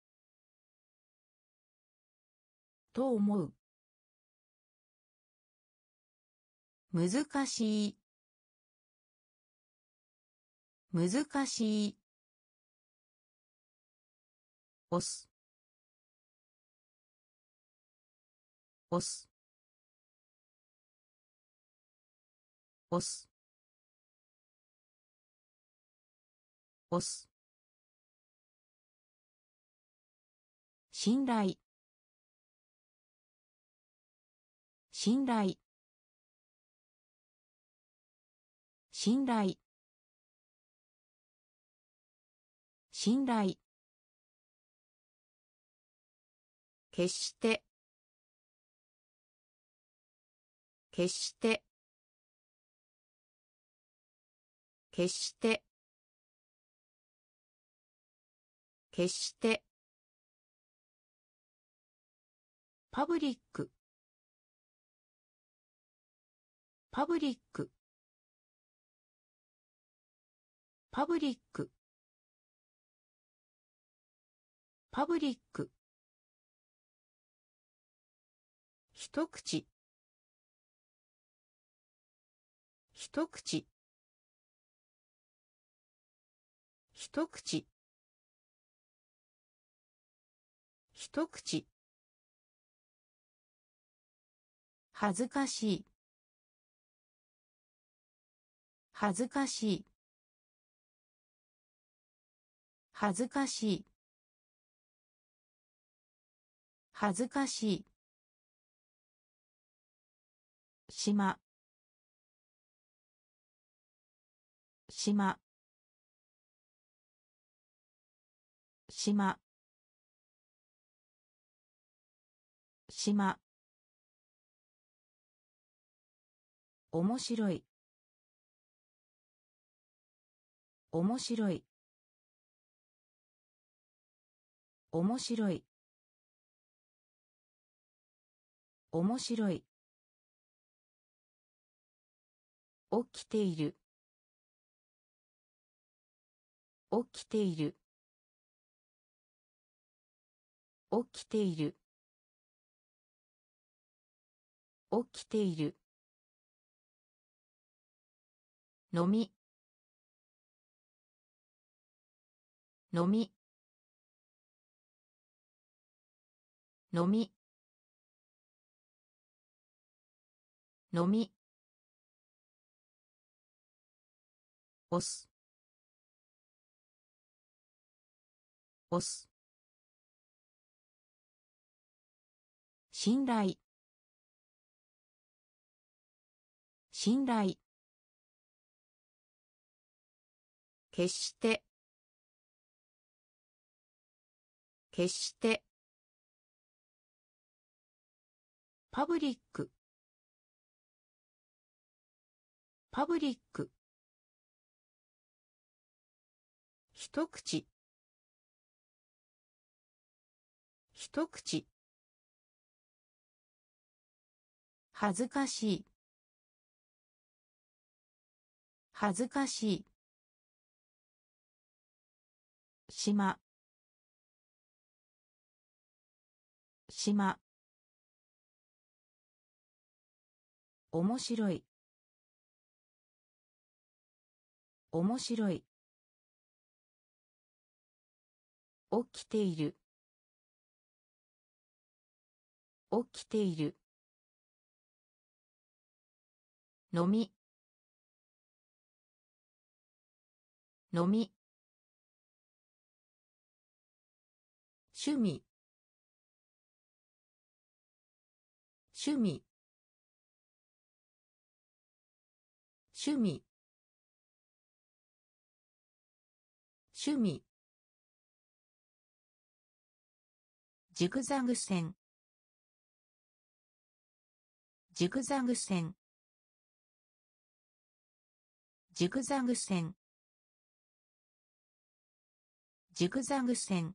と思う難しい難しい押す押す押す押す信頼信頼信頼信頼決して決して決して決してパブリックパブリックパブリックパブリック一口一口一口一口恥ずかしい恥ずかしい恥ずかしい恥ずかしい島島島島面白い面白い面白い面白い起きている起きている起きている起きている飲み飲み飲み飲み押す押す信頼信頼決して決してパブリックパブリック一口一口恥ずかしい恥ずかしい島島面白い面白い起きている起きている飲み飲み趣味趣味趣味趣味ジグザグ線ジグザグ線ジグザグ線ジグザグ線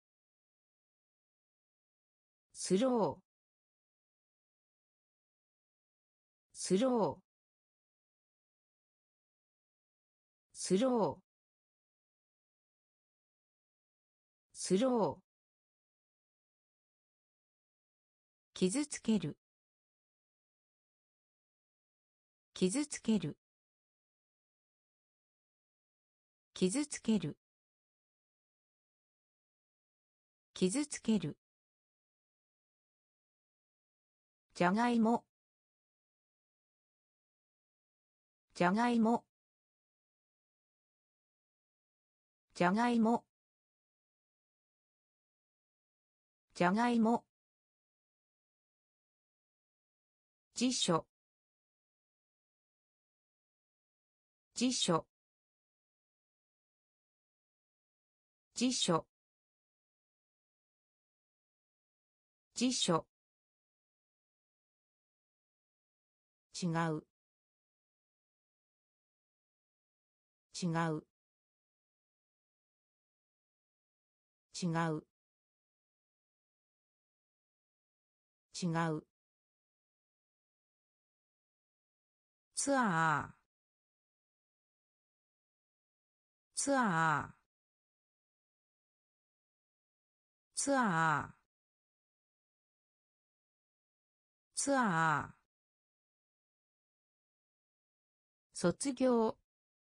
スロースロースロースロー傷つける傷つける傷つける傷つける。じゃがいも。じゃがいも。じゃがいも。じゃがいも。辞書。辞書。辞書。辞書。違う。違う。違う。違う。ツアー。ツアー。ツアー。ツアー。卒業。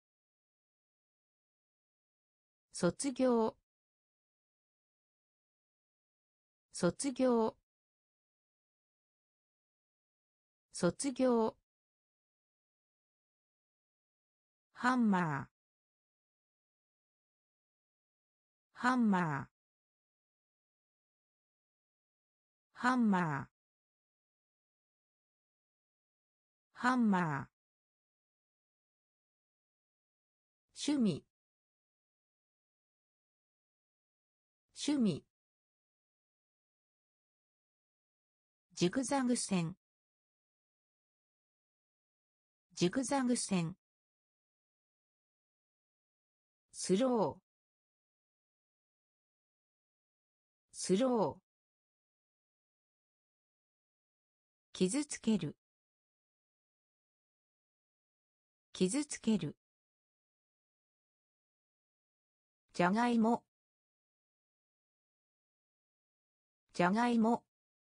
卒業。卒業。卒業。ハンマー。ハンマー。ハンマー。ハンマー。趣味。趣味。ジグザグ線。ジグザグ線。スロー。スロー。傷つける。傷つける。じゃがいも。じゃがいも。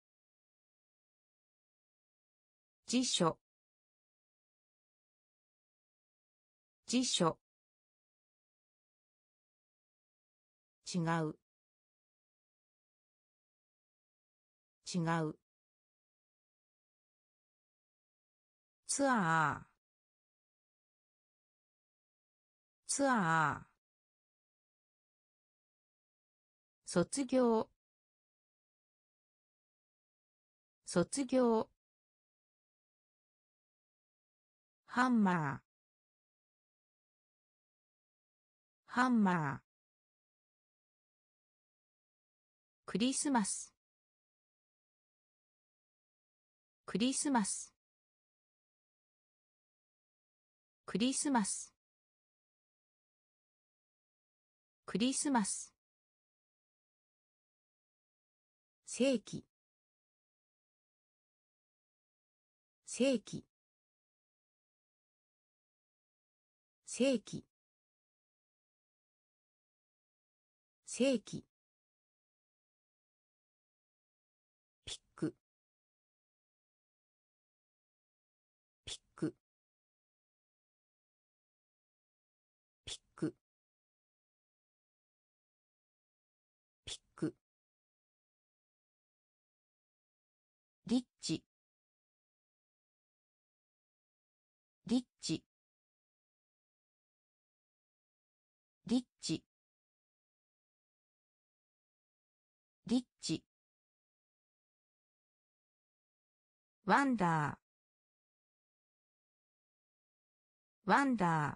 辞書。辞書。違う。違う。ツアー。ツアー。卒業。卒業。ハンマー。ハンマー。クリスマス。クリスマス。クリスマス。クリスマス。世紀。世紀。世紀。世紀。ピック。ピック。ピック。ピック。リッチ。リッチ。リッチ。リッチ。ワンダー。ワンダー。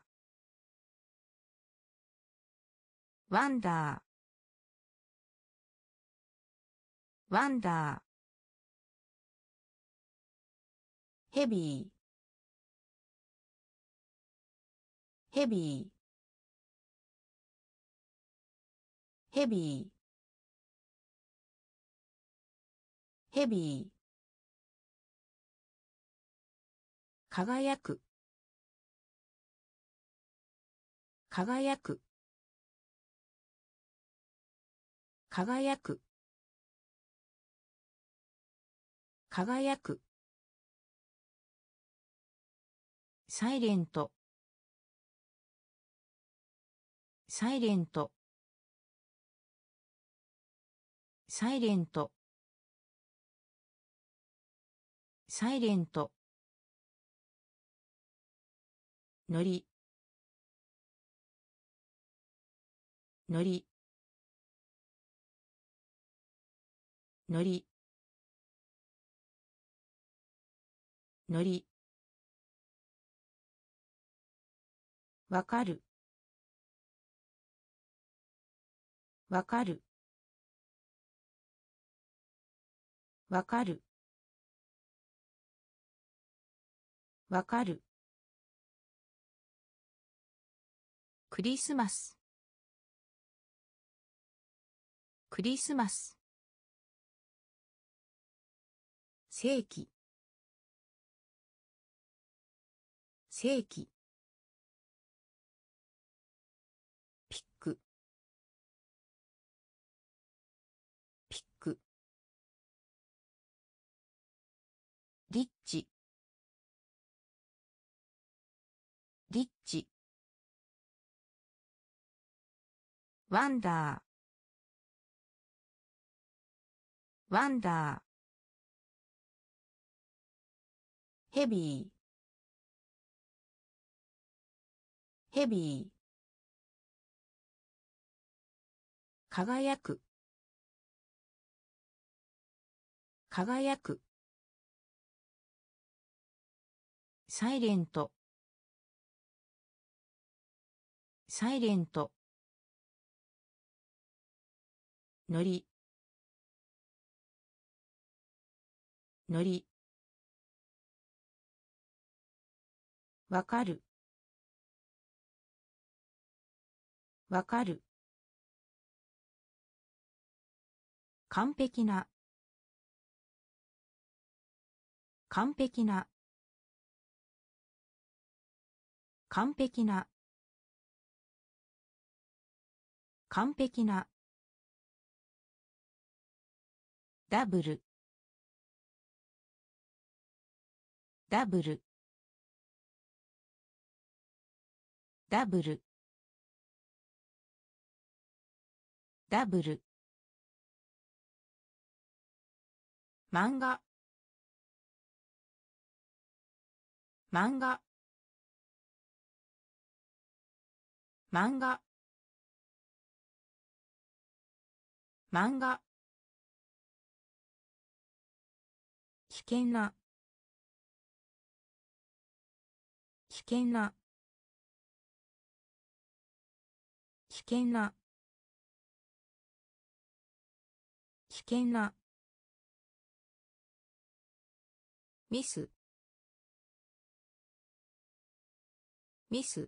ワンダー。ワンダー。ヘビー。ヘビー。ヘビー。ヘビー。輝く。輝く。輝く。輝く。サイレント。サイレント。 サイレント、サイレント、のり、のり、のり、のり、わかる、わかる、わかる、わかる。クリスマス、クリスマス。世紀、世紀。ピック、ピック。リッチ、リッチ。ワンダー、ワンダー。ヘビー、ヘビー。輝く、輝く。サイレント、サイレント。のり、のり。わかる、わかる。完璧な、完璧な、完璧な、完璧な。ダブル、ダブル、ダブル、ダブル。漫画、漫画、漫画、漫画。危険な、危険な、危険な、危険な。ミス、ミス、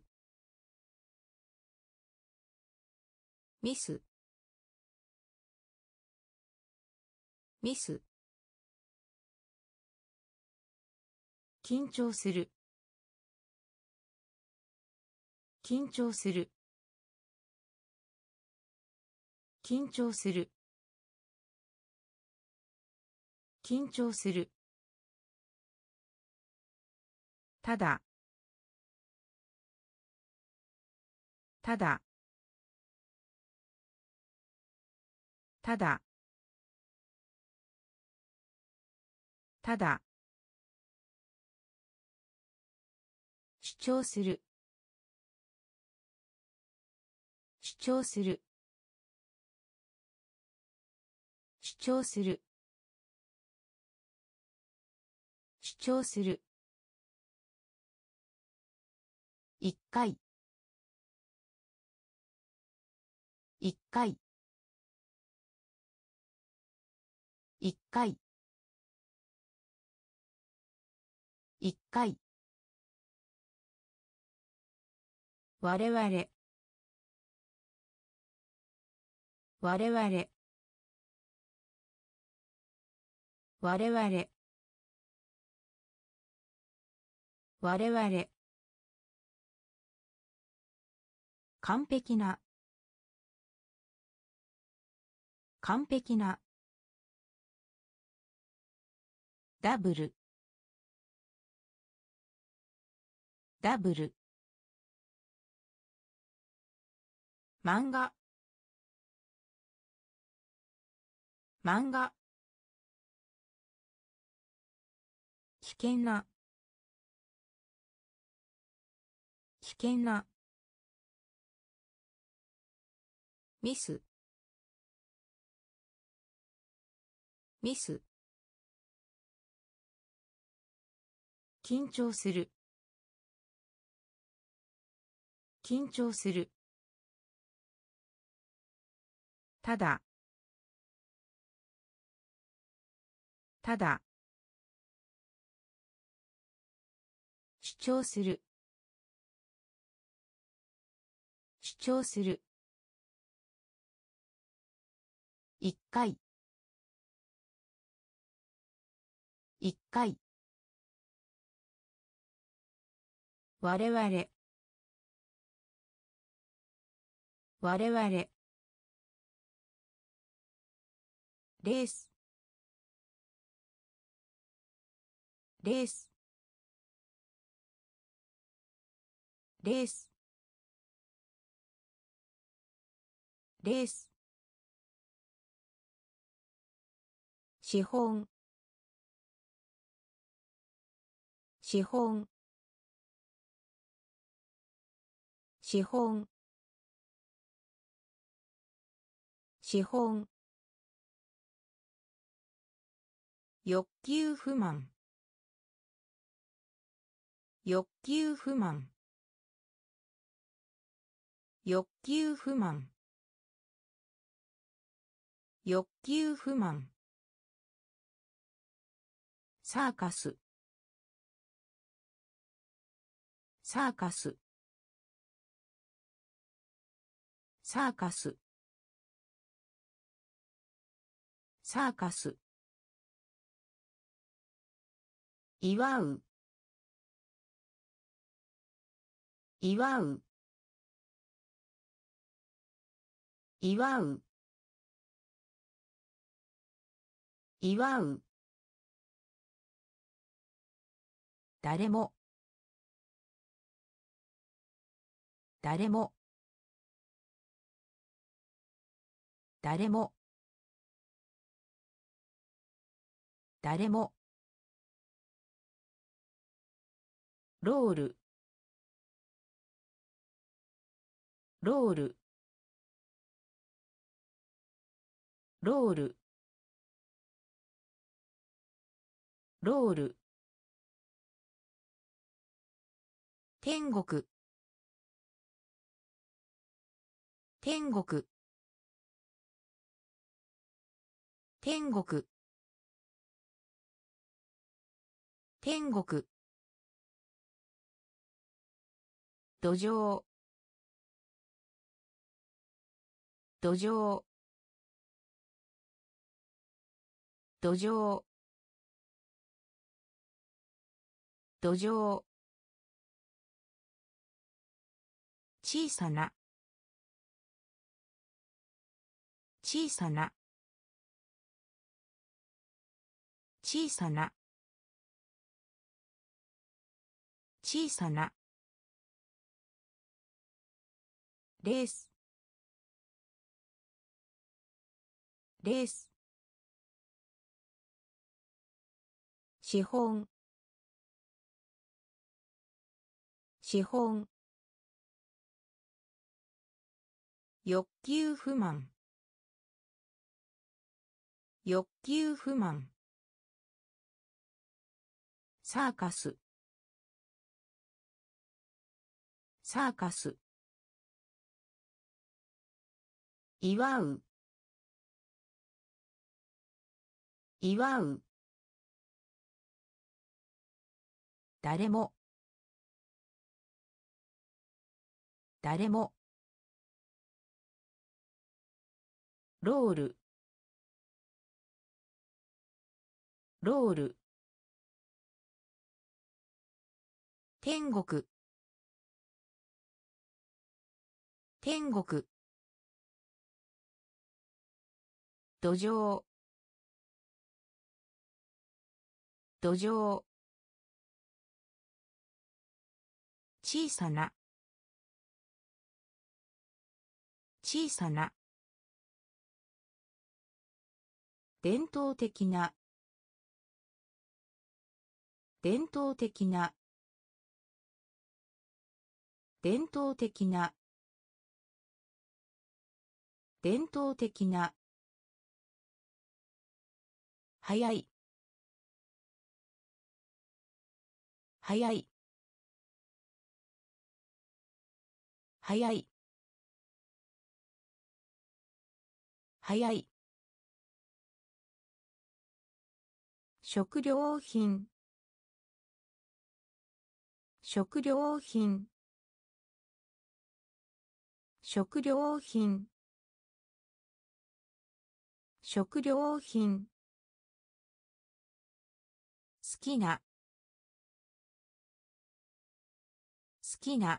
ミス、ミス。緊張する、緊張する、緊張する、緊張する。ただ、ただ、ただ、ただ。主張する、主張する、主張する、主張する。一回、一回、一回、一回。我々、我々、我々、我々。完璧な、完璧な。ダブル、ダブル。漫画、 漫画、危険な、危険な、ミス、ミス、緊張する、緊張する、ただ、ただ、主張する、主張する、一回、一回、我々、我々、レース、レース、レース、レース、資本、資本、資本、資本、欲求不満、欲求不満、欲求不満、欲求不満、サーカス、サーカス、サーカス、サーカス、祝う、祝う、祝う、祝う、誰も、誰も、誰も、誰も、ロール、ロール、ロール、ロール、天国、天国、天国、天国、土壌、土壌、土壌、土壌、小さな、小さな、小さな、小さな、レース、レース、資本、資本、欲求不満、欲求不満、サーカス、サーカス、祝う、祝う、誰も、誰も、ロール、ロール、天国、天国、土壌、土壌、小さな、小さな、 伝統的な伝統的な伝統的な伝統的な早い早い早い早い食料品食料品食料品食料品好きな好きな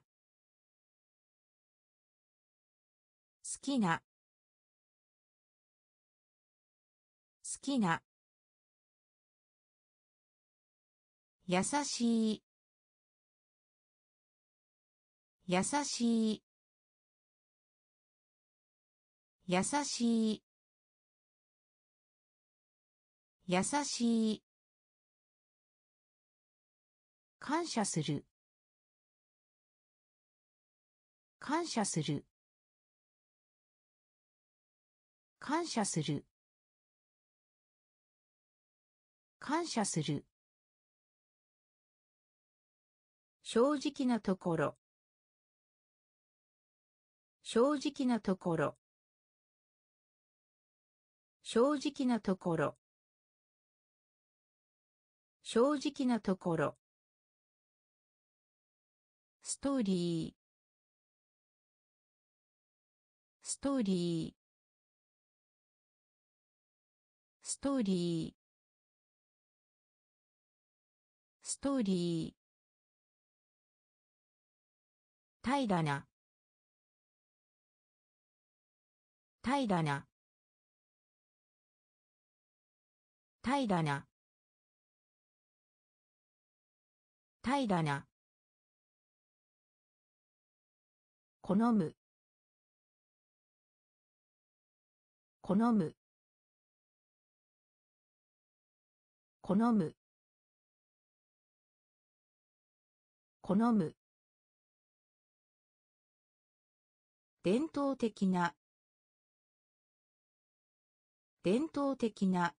好きな好きな優しい優しい優しい優しい感謝する感謝する感謝する感謝する正直なところ正直なところ正直なところ正直なところストーリーストーリーストーリーストーリー平らな平らな平らな平らな好む好む好む好む伝統的な伝統的な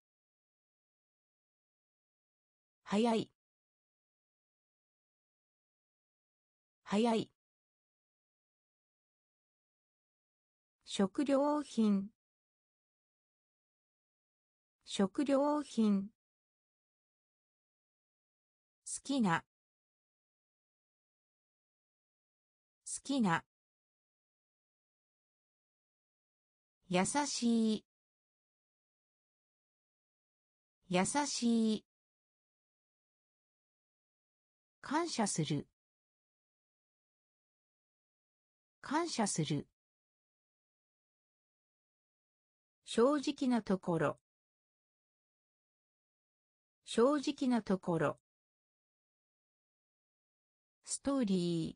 早い早い食料品食料品好きな好きな優しい優しい感謝する感謝する正直なところ正直なところストーリー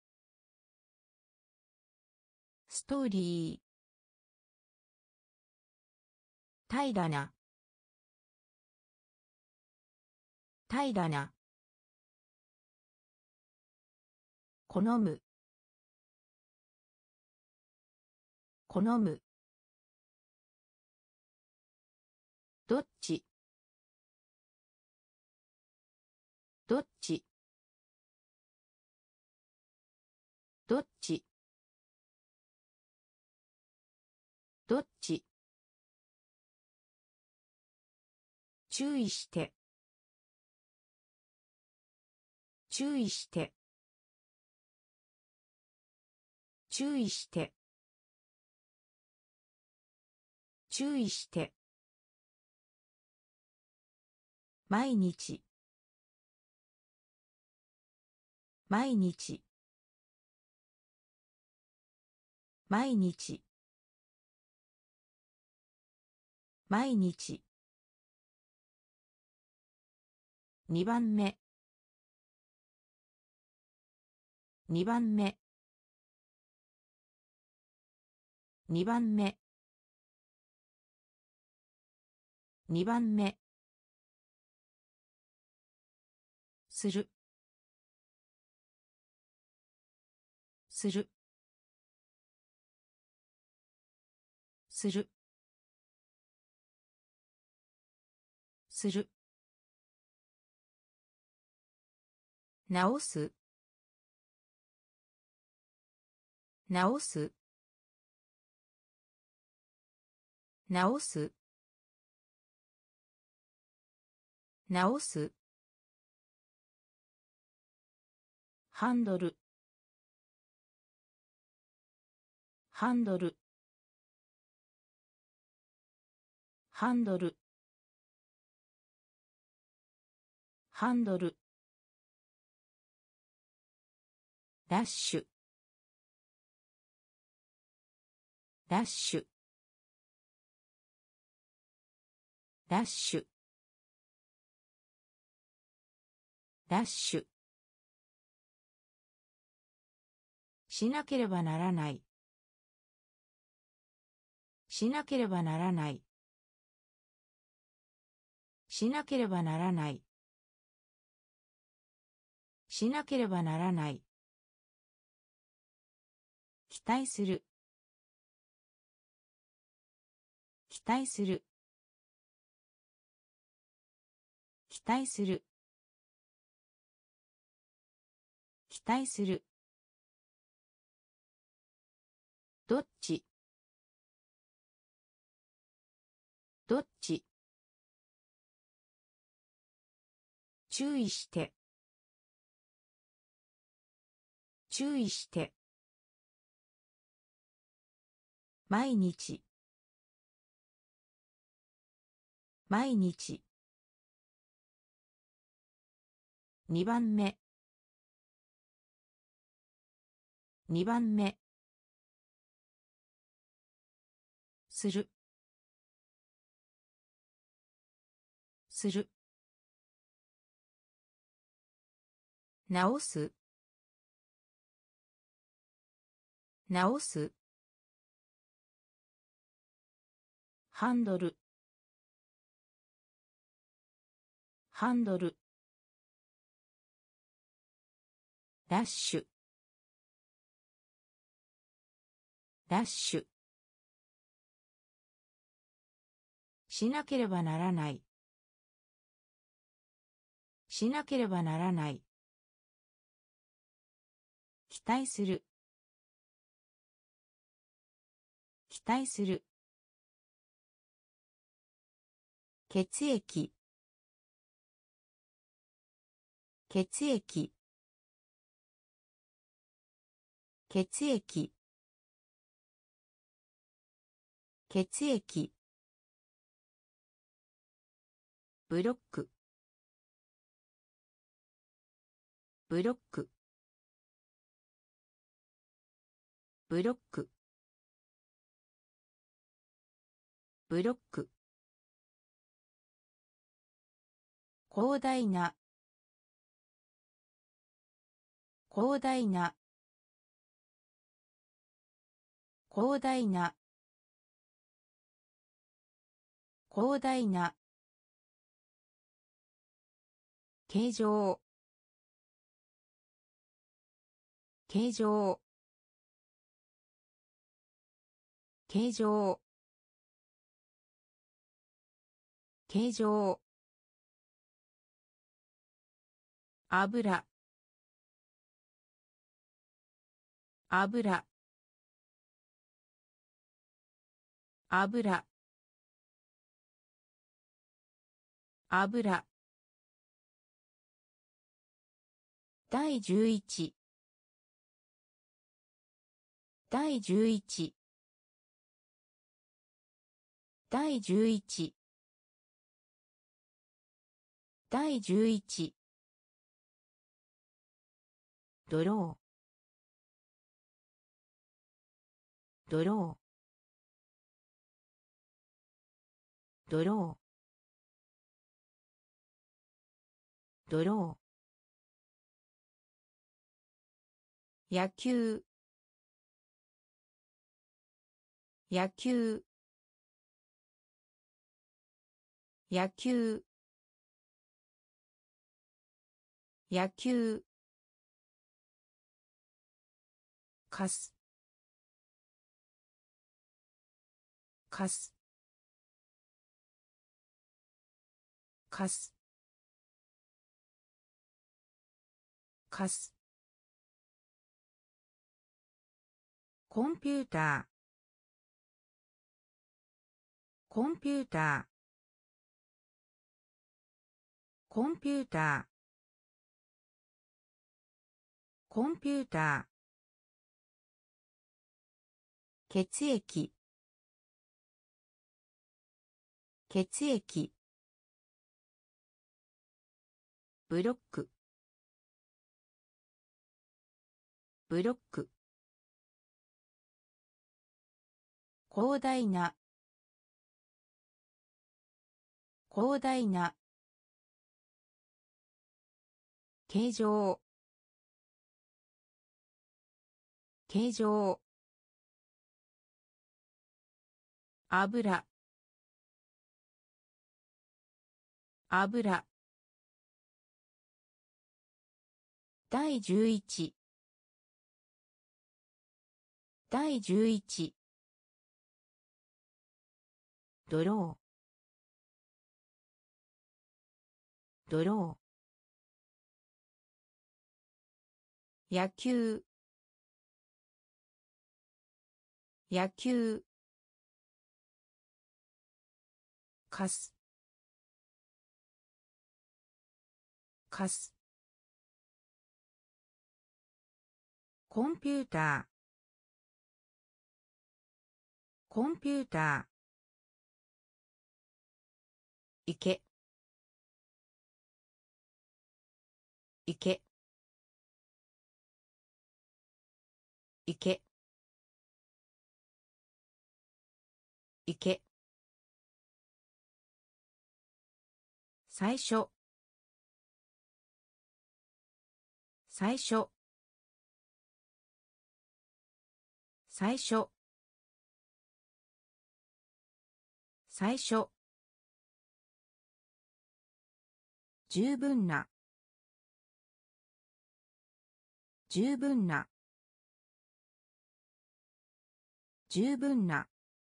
ストーリー平らな平らな好む好むどっちどっちどっちどっち注意して注意して注意して注意して毎日毎日毎日毎日にばんめにばんめにばんめにばんめするするするする直す直す直す直すハンドルハンドルハンドルハンドルダッシュダッシュダッシュダッシュしなければならないしなければならないしなければならないしなければならない期待する期待する期待する期待するどっちどっち注意して注意して毎日毎日にばんめにばんめするする直す直すハンドルハンドルダッシュダッシュしなければならないしなければならない期待する期待する血液血液血液血液ブロックブロックブロックブロック広大な広大な広大な広大な形状形状形状形状油油油油第十一第十一第十一第十一ドロードロードロードロー野球野球野球野球かすかすかすかすコンピューターコンピューターコンピューターコンピューター血液血液ブロックブロック広大な広大な形状形状油油第十一第十一ドロードロー野球野球かすかすコンピューターコンピューター池池池池最初最初最初最初十分な十分な十分な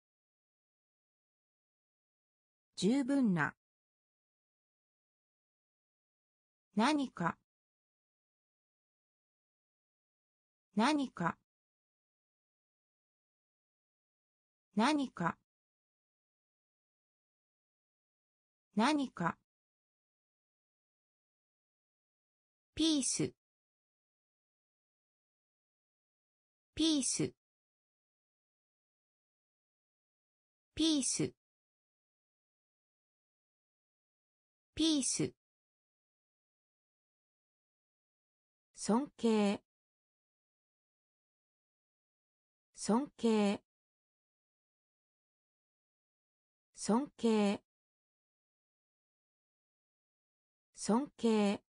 十分な何か何か何か何かピースピースピースピース尊敬尊敬尊敬尊敬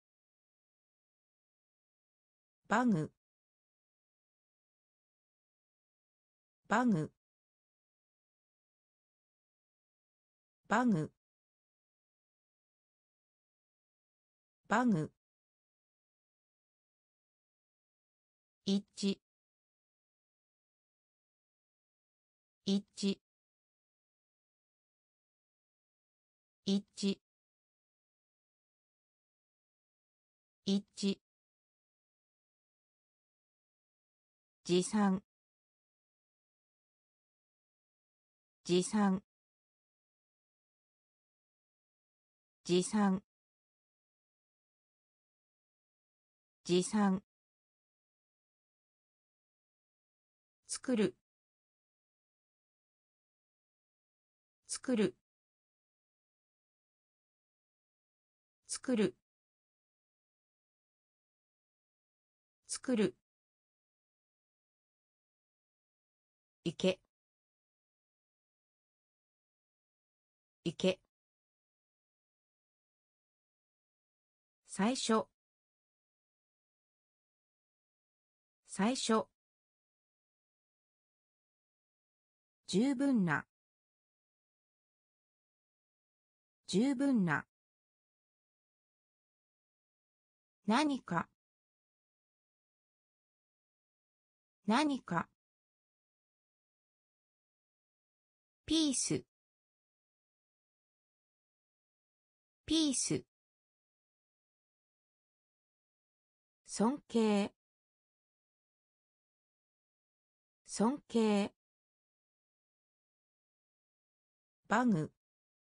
バグバグバグバグ一致一致一致一致持参持参持参持参作る作る作る作る池池最初最初十分な十分な。何か。何か。ピース。ピース。尊敬。尊敬。バグ。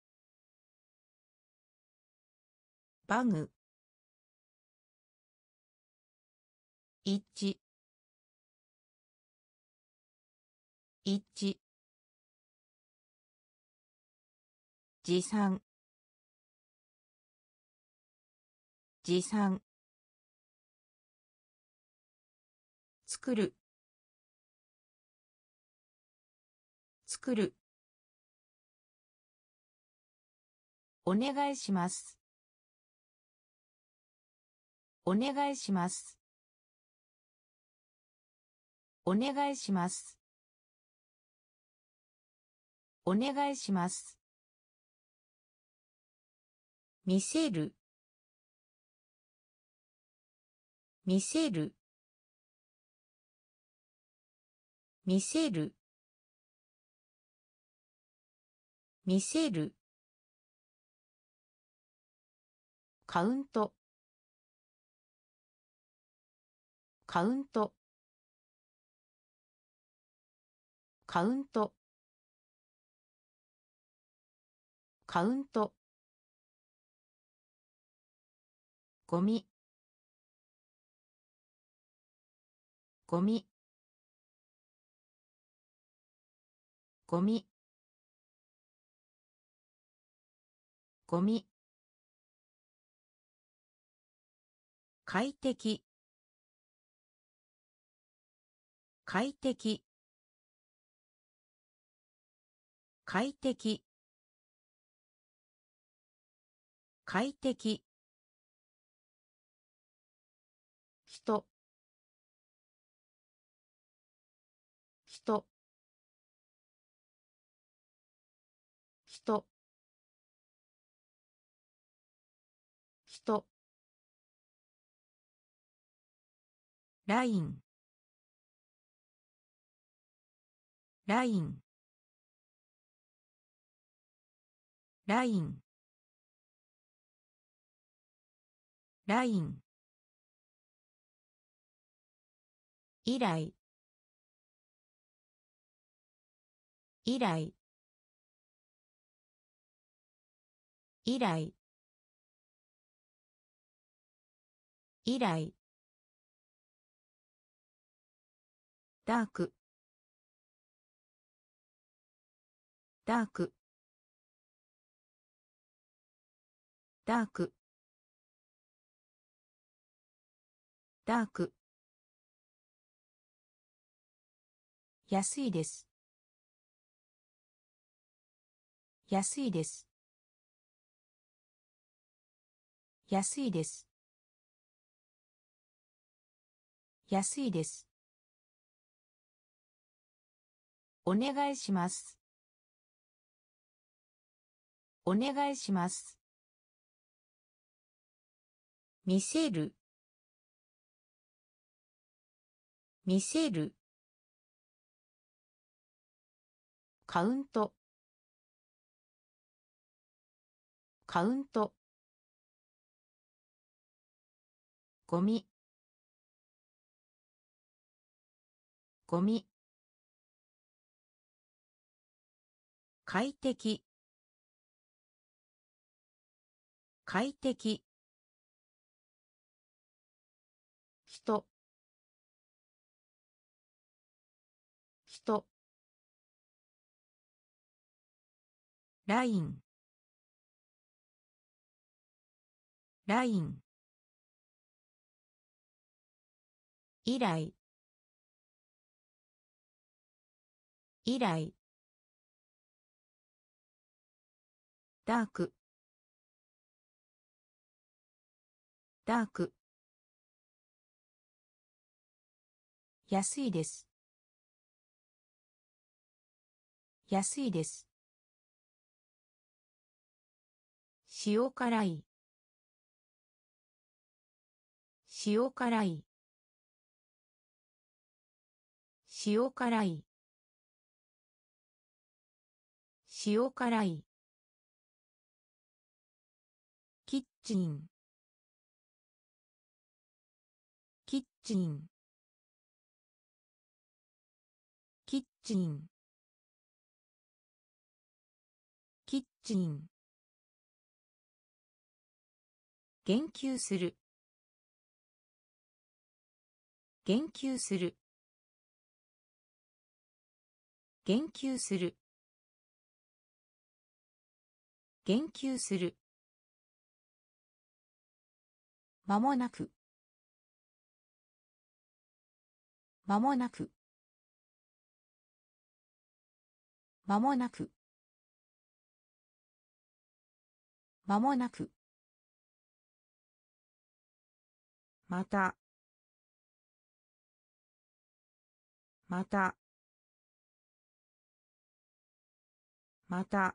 バグ。一致。一致。持参。持参。作る。作る。お願いします。お願いします。お願いします。お願いします。見せる。見せる。見せる。見せる。カウント。カウント。カウント。カウント。ゴミ。ゴミ。ゴミ。ゴミ。快適。快適。快適。快適。人。人。人。人。ライン。ライン。ライン。ライン。以来。以来。以来。以来。ダーク。ダーク。ダーク。ダーク。安いです。安いです。安いです。安いです。お願いします。お願いします。見せる。見せる。カウント。カウント。ゴミ。ゴミ。快適。快適。人。人。ライン。ライン。以来。以来。ダーク。ダーク。安いです。安いです。 塩辛い塩辛い塩辛い塩辛いキッチンキッチンキッチンキッチン言及する言及する言及する言及するまもなくまもなくまもなくまもなくまたまたまた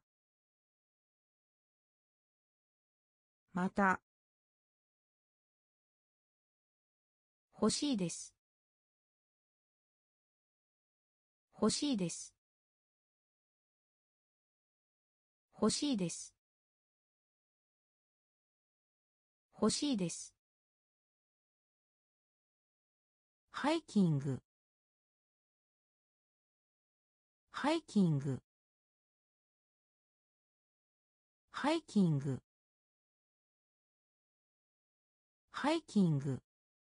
また欲しいです欲しいです欲しいです欲しいですハイキングハイキングハイキングハイキング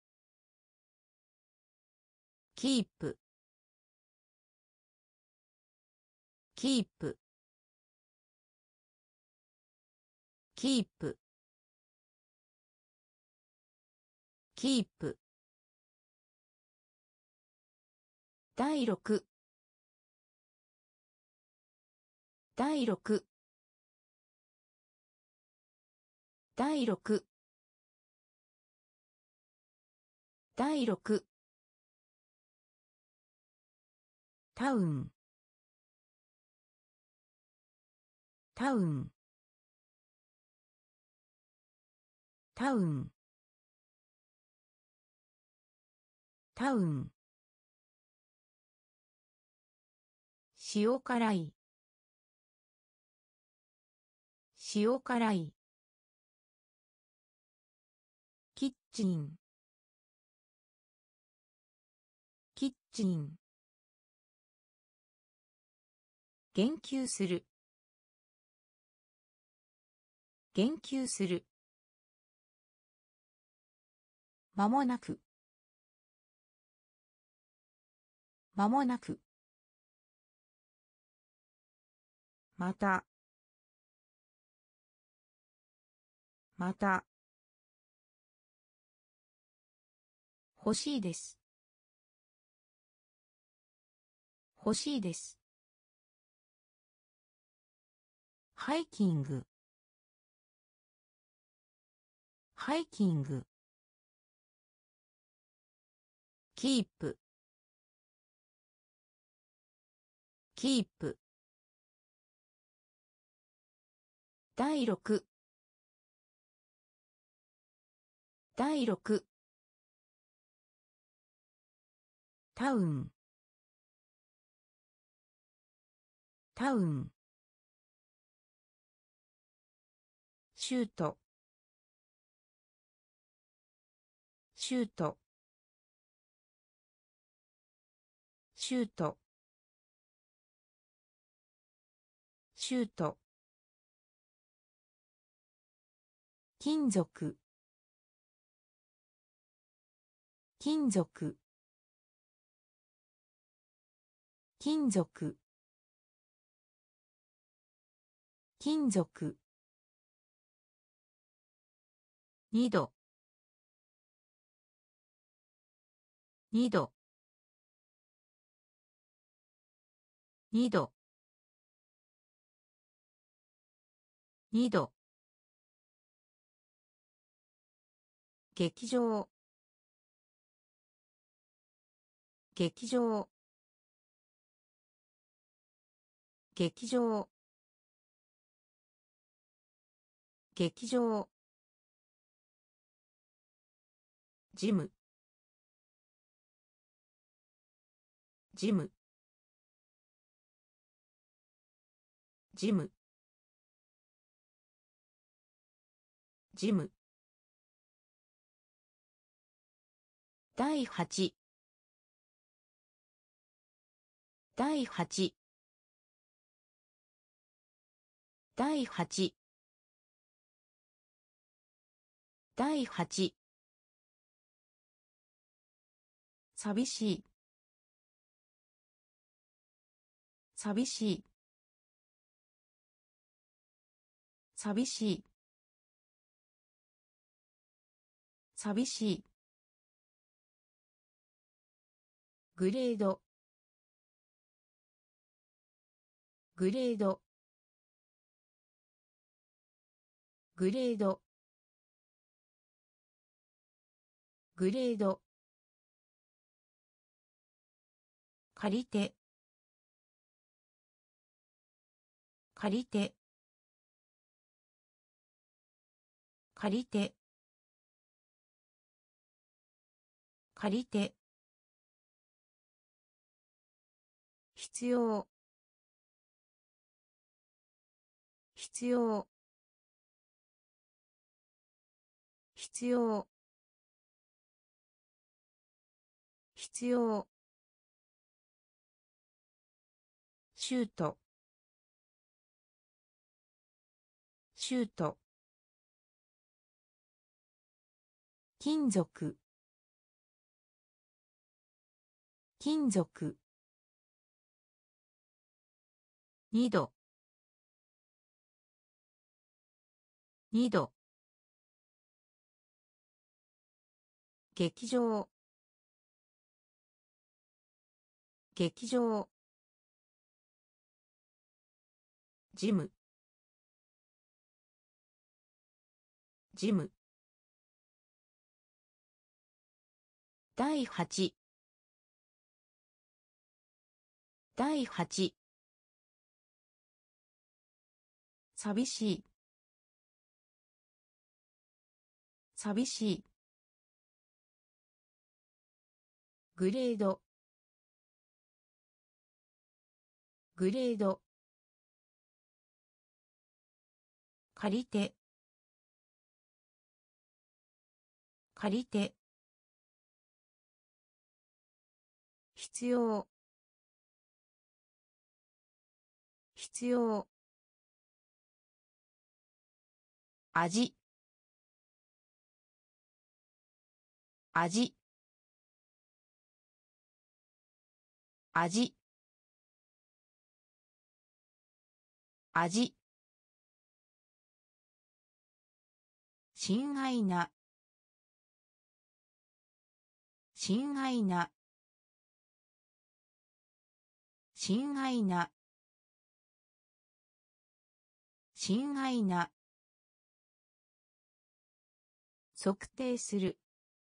キープキープキープキープ第六第六第六第六タウンタウンタウンタウン塩辛い塩辛いキッチンキッチン言及する言及するまもなくまもなくまたまた欲しいです欲しいですハイキングハイキングキープキープ第六第六タウンタウンシュートシュートシュートシュート金属金属金属金属二度二度二度二度劇場劇場劇場劇場ジムジムジムジム第八第八第八第八寂しい寂しい寂しい寂しいグレードグレードグレードグレード借りて借りて借りて借りて必要必要必要必要シュートシュート金属金属二度二度劇場劇場ジムジム第八第八寂しい寂しいグレードグレード借りて借りて必要必要味味味味親愛な親愛な親愛な親愛な測定する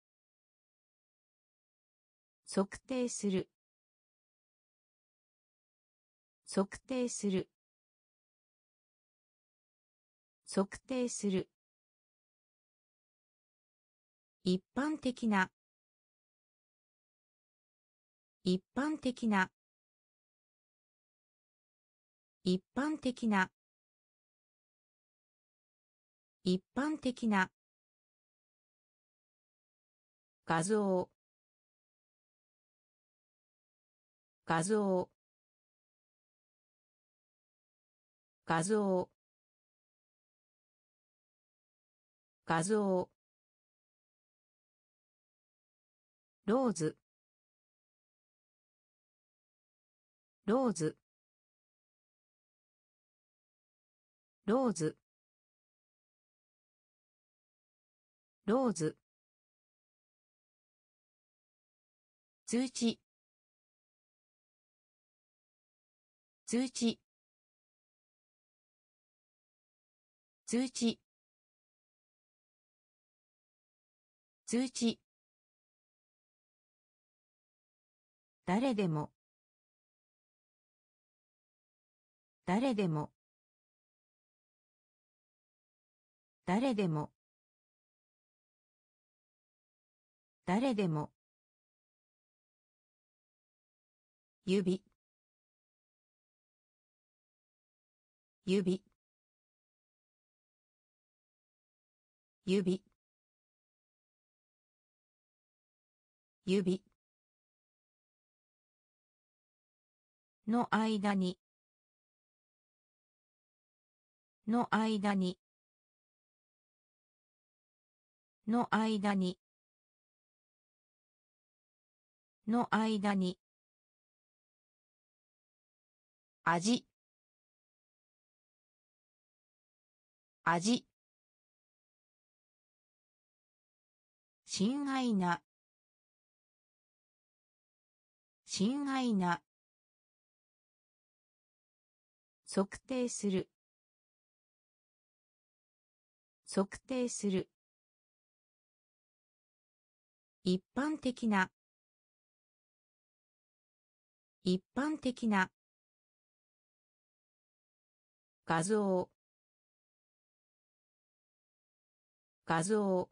測定する測定する測定する一般的な一般的な一般的な一般的な画像画像画像画像ローズローズローズローズ通知通知通知通知誰でも誰でも誰でも誰でも指指指指の間にの間にの間にの間に味味親愛な親愛な測定する測定する一般的な一般的な画像画像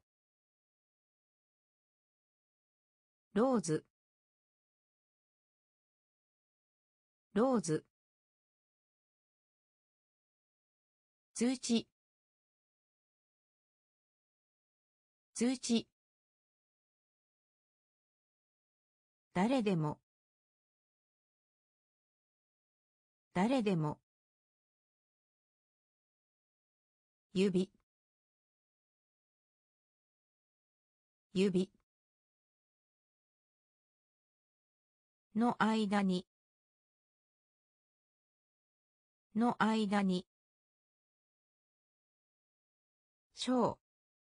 ローズローズ通知通知誰でも誰でも指指の間にの間に小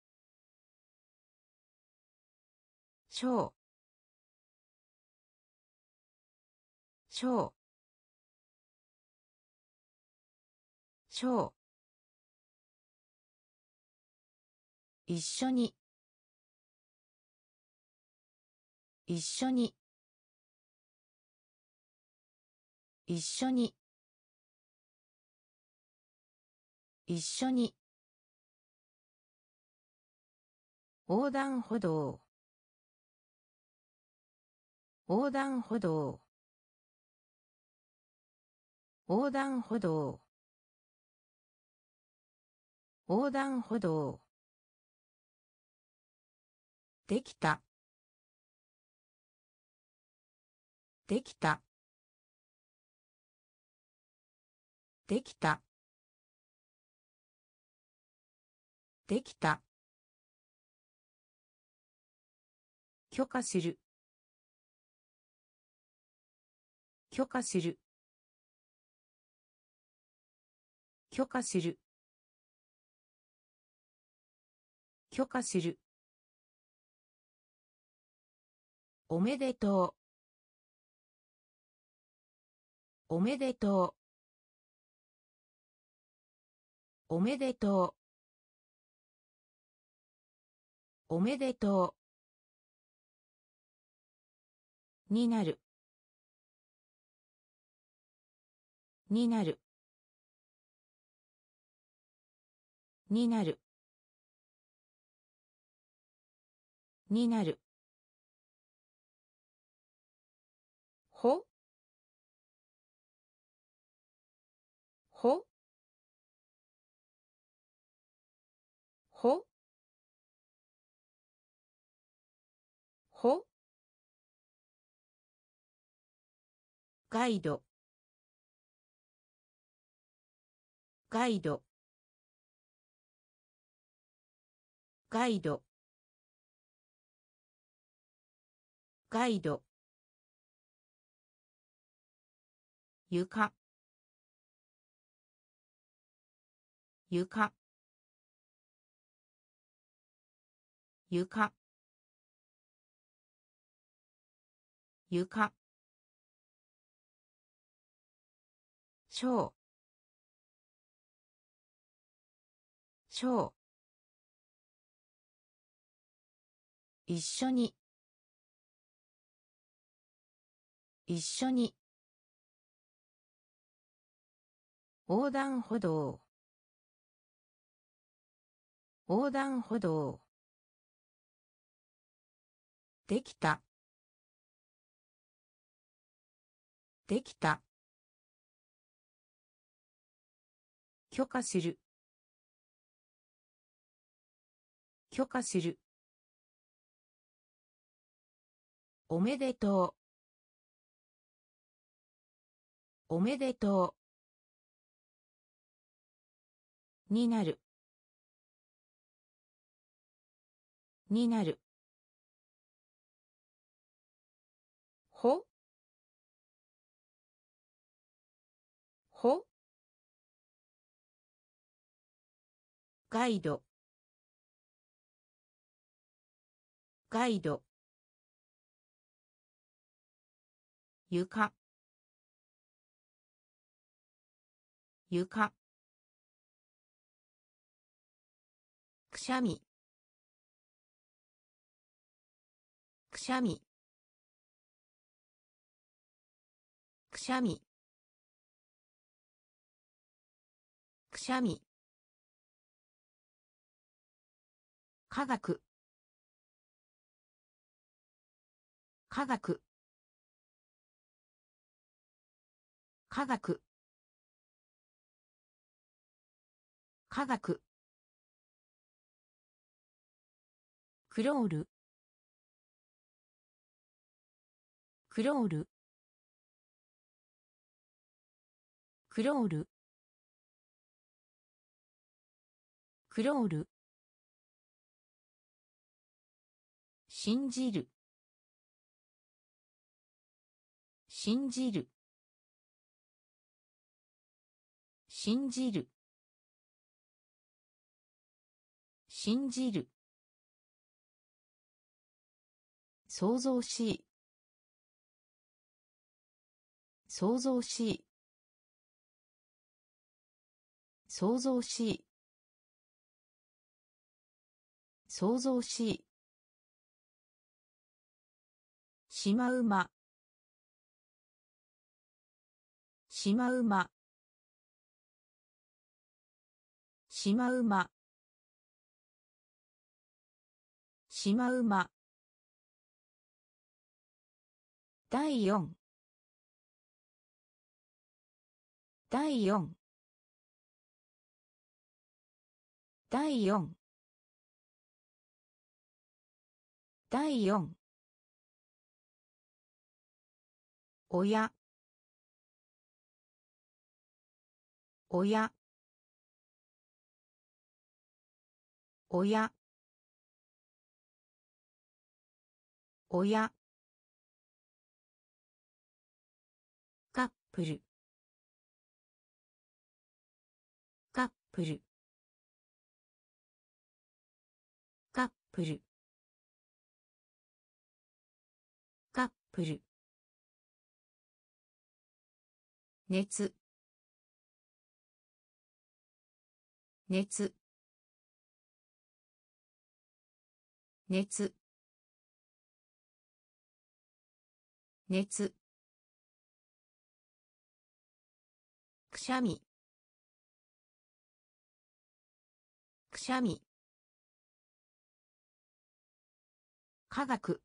小小小一緒に一緒に一緒に一緒に横断歩道横断歩道横断歩道横断歩道できたできたできたできた許可する許可する許可する許可するおめでとうおめでとうおめでとうおめでとうになるになるになるになるほほほほガイドガイドガイドガイド床床床床小小一緒に一緒に横断歩道横断歩道。できた。できた。許可する。許可する。おめでとう。おめでとう。になる。になる。ほ。ほ。ガイド。ガイド。床。床。くしゃみ。くしゃみ。くしゃみ。くしゃみ。科学。科学。科学。科学。クロール。クロール。クロール。クロール。信じる。信じる。信じる。信じる。想像しい。想像しい。想像しい。想像しい。しまうま。しまうま。しまうま。しまうま。だいよん。だいよん。だいよん。だいよん。おや。おや。おや。おや。カップル。カップル。カップル。カップル。熱。熱。熱。熱。くしゃみ。くしゃみ。科学。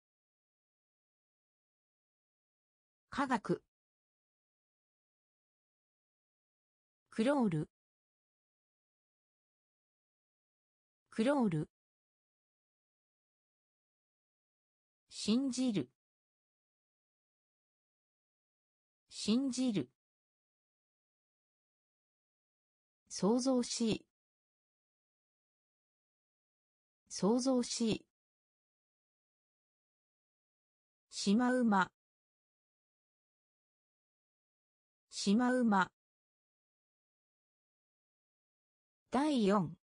科学。クロール。クロール。信じる。信じる。想像しい。想像しい。しまうま。しまうま。だいよん。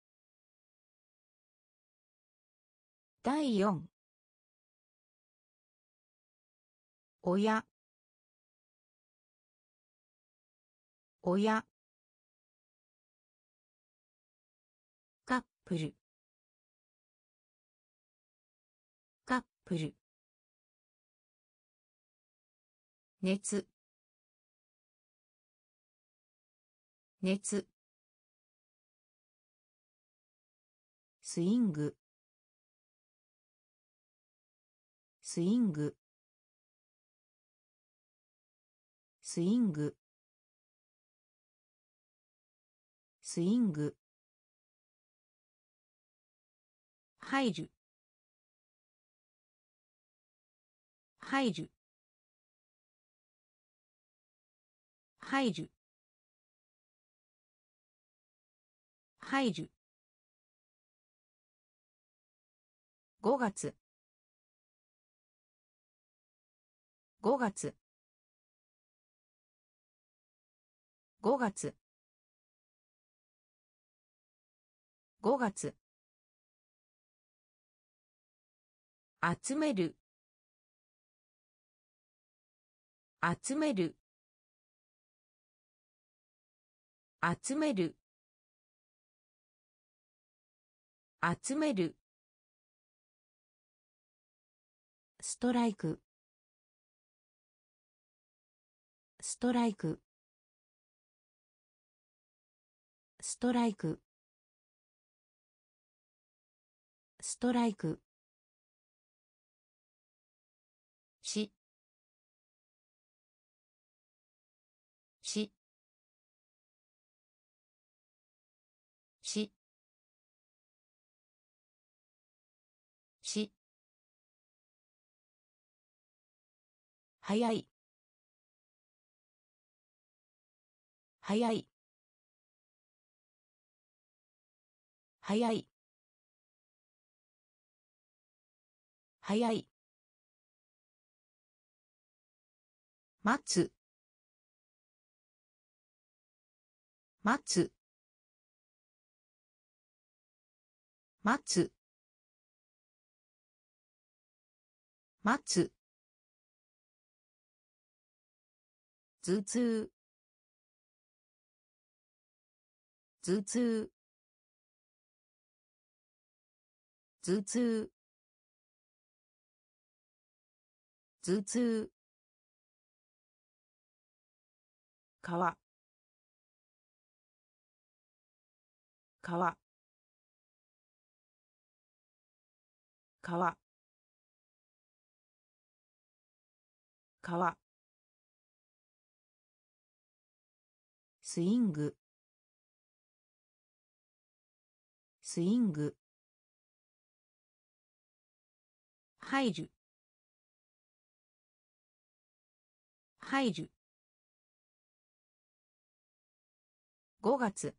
だいよん。おや。おや。カップル。カップル。熱。熱。 スイングスイングスイングスイング入る入る入る入るごがつごがつごがつごがつ集める集める集める集めるストライクストライクストライクストライクしししし早い早い早い早い待つ待つ待つ待つ頭痛頭痛頭痛頭痛川川川川スイングスイング入る入るごがつ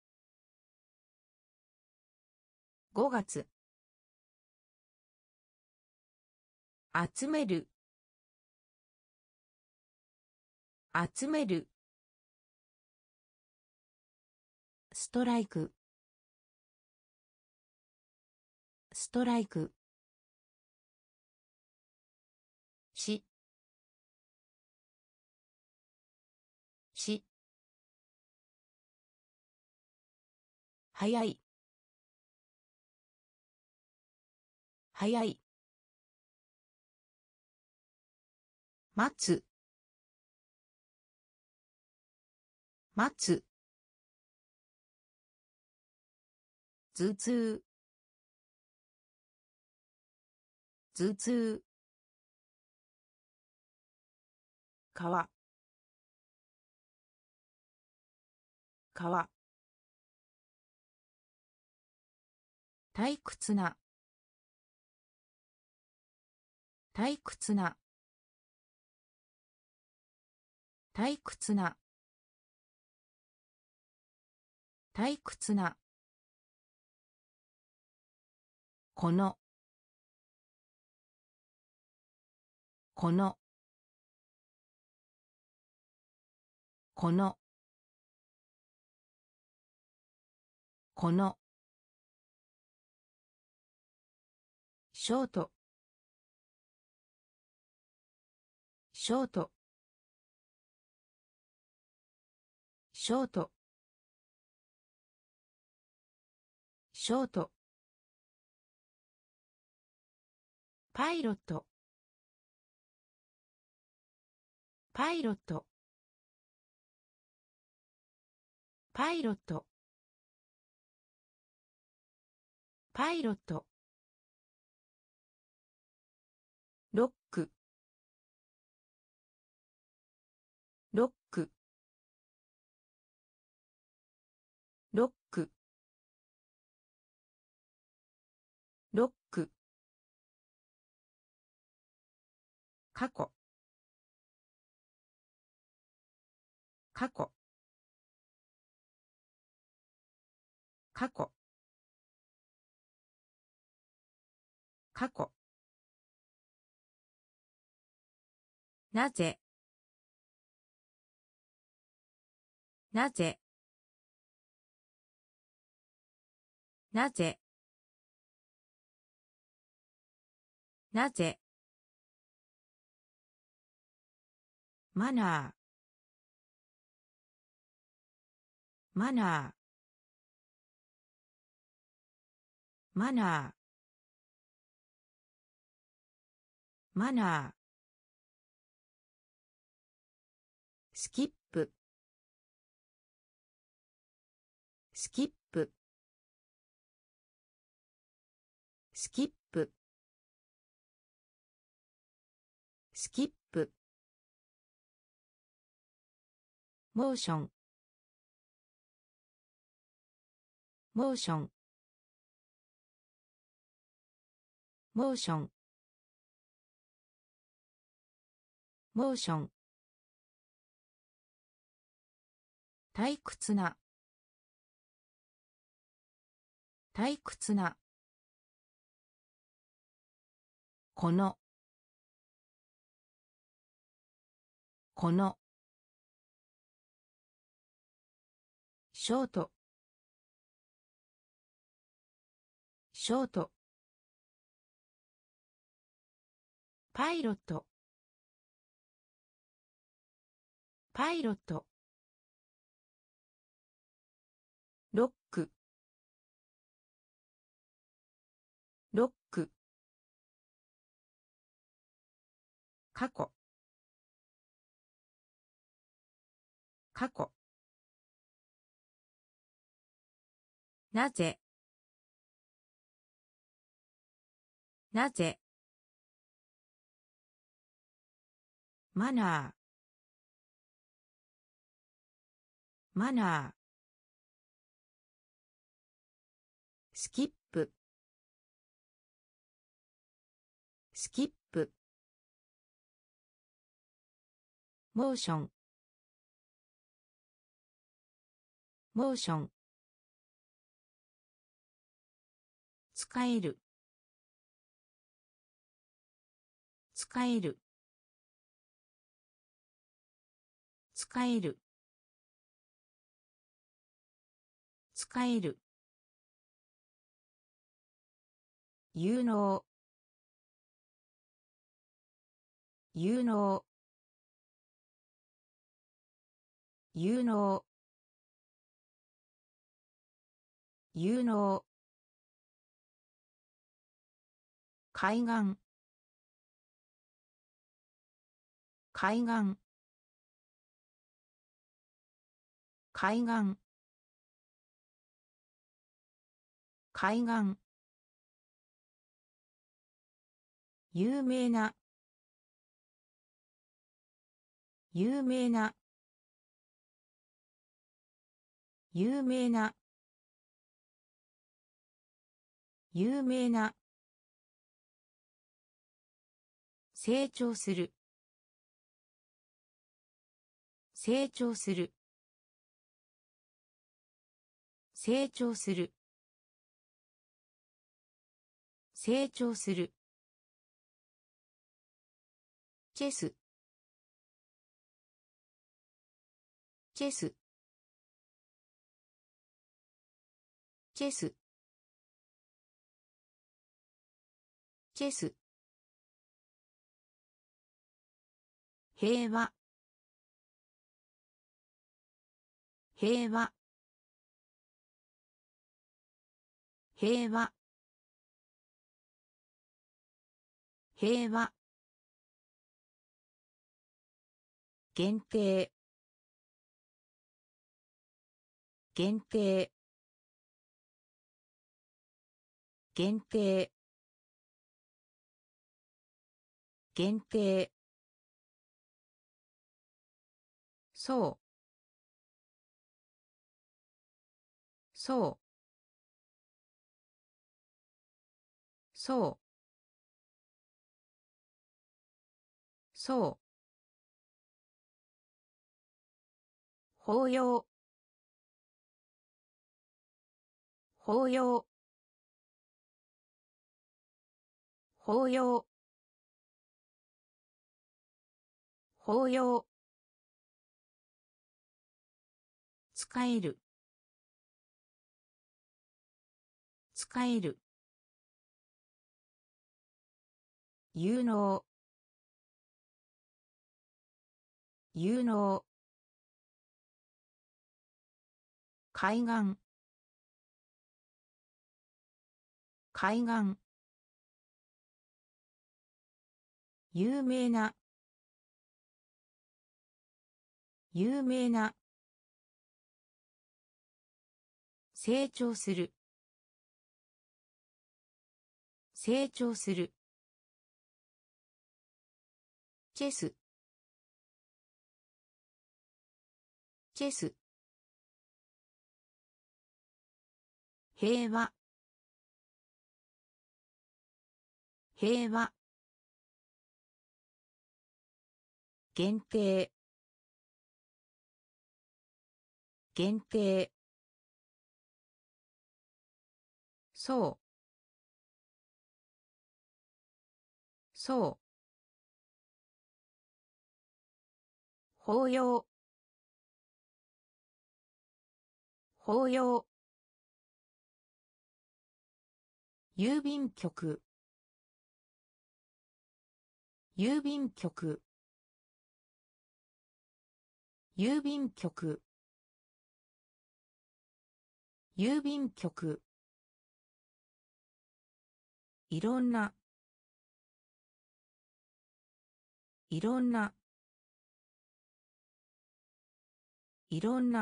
ごがつ集める集めるストライクストライクしし早い早い待つ待つ頭痛頭痛川川退屈な退屈な退屈な退屈なこのこのこのこのショートショートショートショートパイロットパイロットパイロットパイロット、ロック、ロック、ロック、ロック、過去、過去、過去、過去、なぜ、なぜ、なぜ、なぜ、マナー、マナー、マナー、マナー、スキップ、スキップ、スキップ、スキップ、モーション、モーション、モーション、モーション、退屈な、退屈な、この、この、ショート、ショート、パイロット、パイロット、ロック、ロック、過去、過去、なぜ、なぜ、マナー、マナー、スキップ、スキップ、モーション、モーション、使える、使える、使える、使える、有能、有能、有能、有能、海岸、海岸、海岸、海岸、有名な、有名な、有名な、有名な、成長する、成長する、成長する、成長する、チェス、チェス、チェス、チェス、平和、平和、平和、平和、限定、限定、 限定限定そうそうそうそう法要法要法要法要使える使える有能有能海岸海岸有名な有名な成長する成長するチェスチェス平和平和限定限定そうそう法要法要郵便局郵便局郵便局郵便局いろんないろんないろん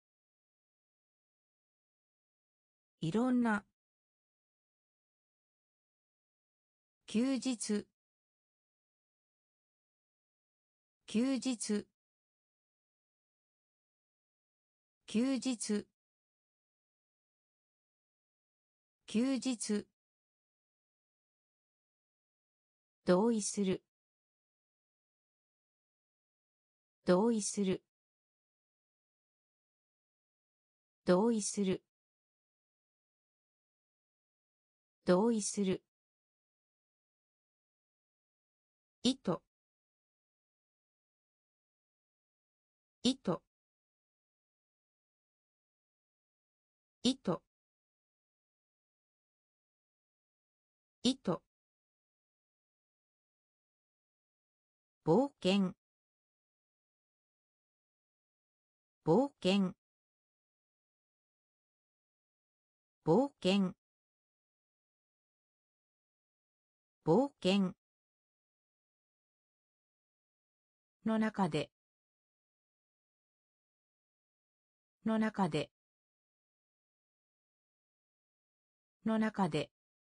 ないろんな休日休日休日休日同意する同意する同意する同意する糸糸糸糸冒険冒険冒険冒険の中での中での中で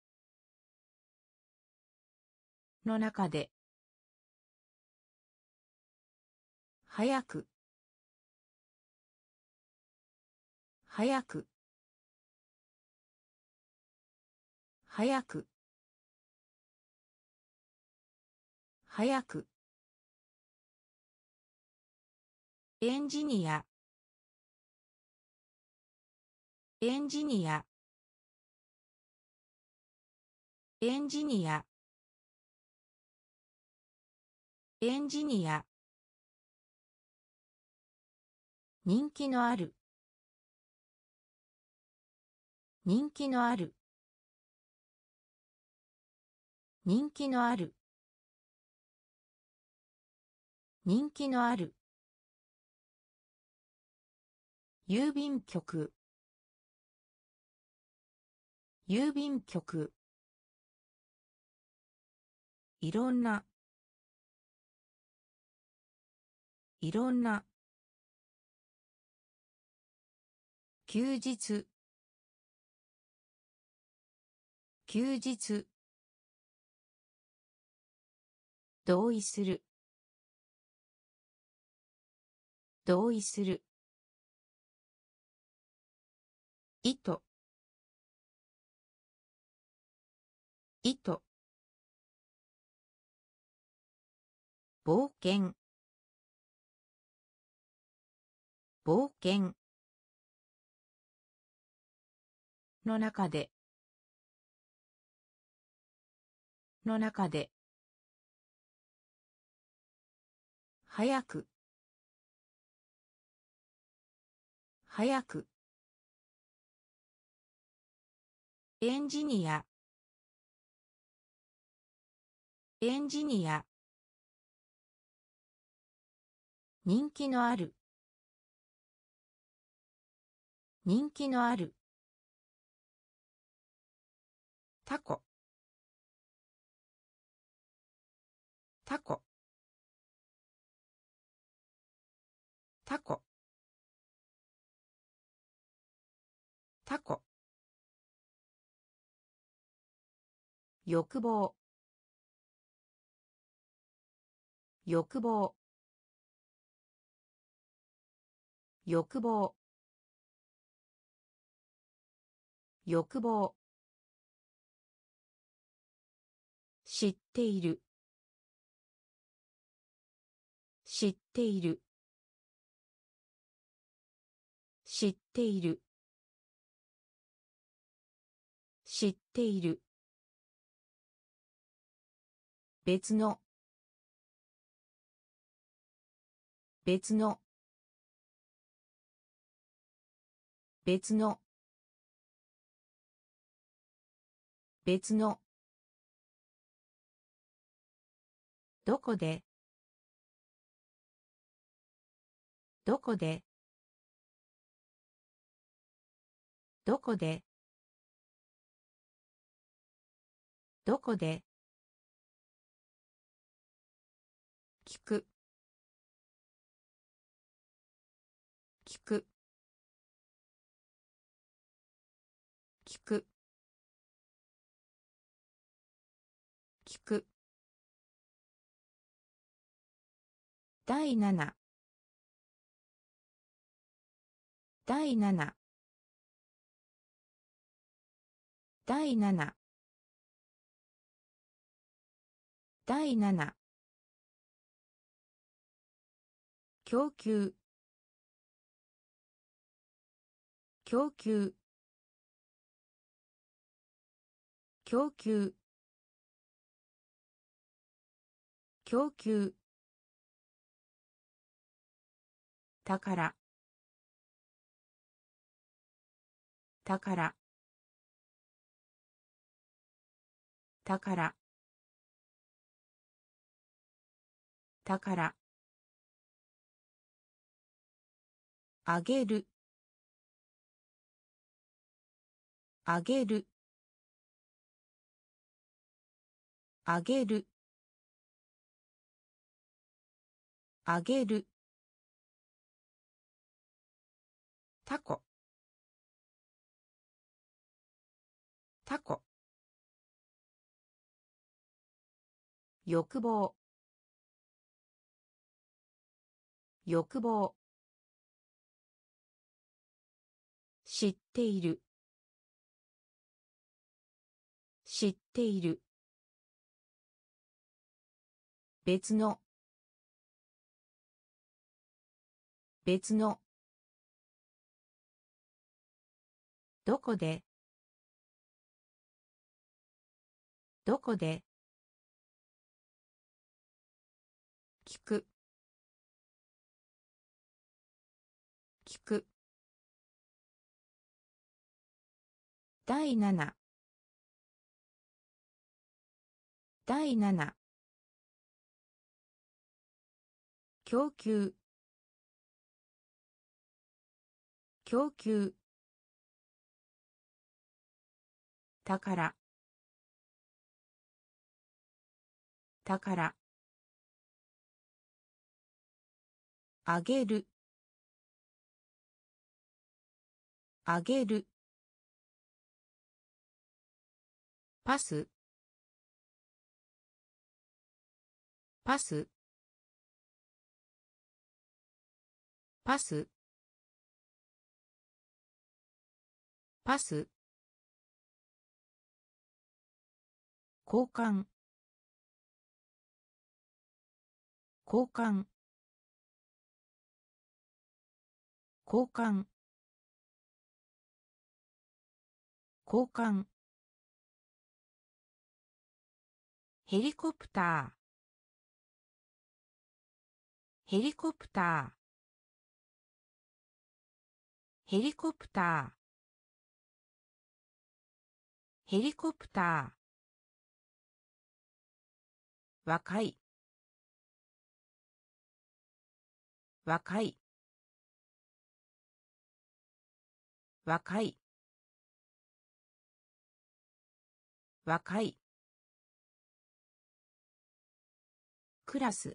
の中で早く早く早く早くエンジニアエンジニアエンジニアエンジニア人気のある人気のある人気のある人気のある郵便局郵便局いろんないろんな休日休日同意する同意する糸糸冒険冒険の中での中で早く早くエンジニアエンジニア人気のある人気のあるタコタコタコタコ欲望欲望欲望欲望知っている知っている知っている知っている別の別の別の別のどこでどこでどこでどこで聞く聞く聞く聞く第七第七第七第七供給供給供給供給宝宝宝宝あげるあげるあげるあげるタコタコ欲望欲望知っている知っている別の別のどこでどこで聞く聞く第七第七供給供給宝宝あげるあげるパスパスパスパス交換交換交換交換ヘリコプターヘリコプターヘリコプターヘリコプター若い若い若い若いクラス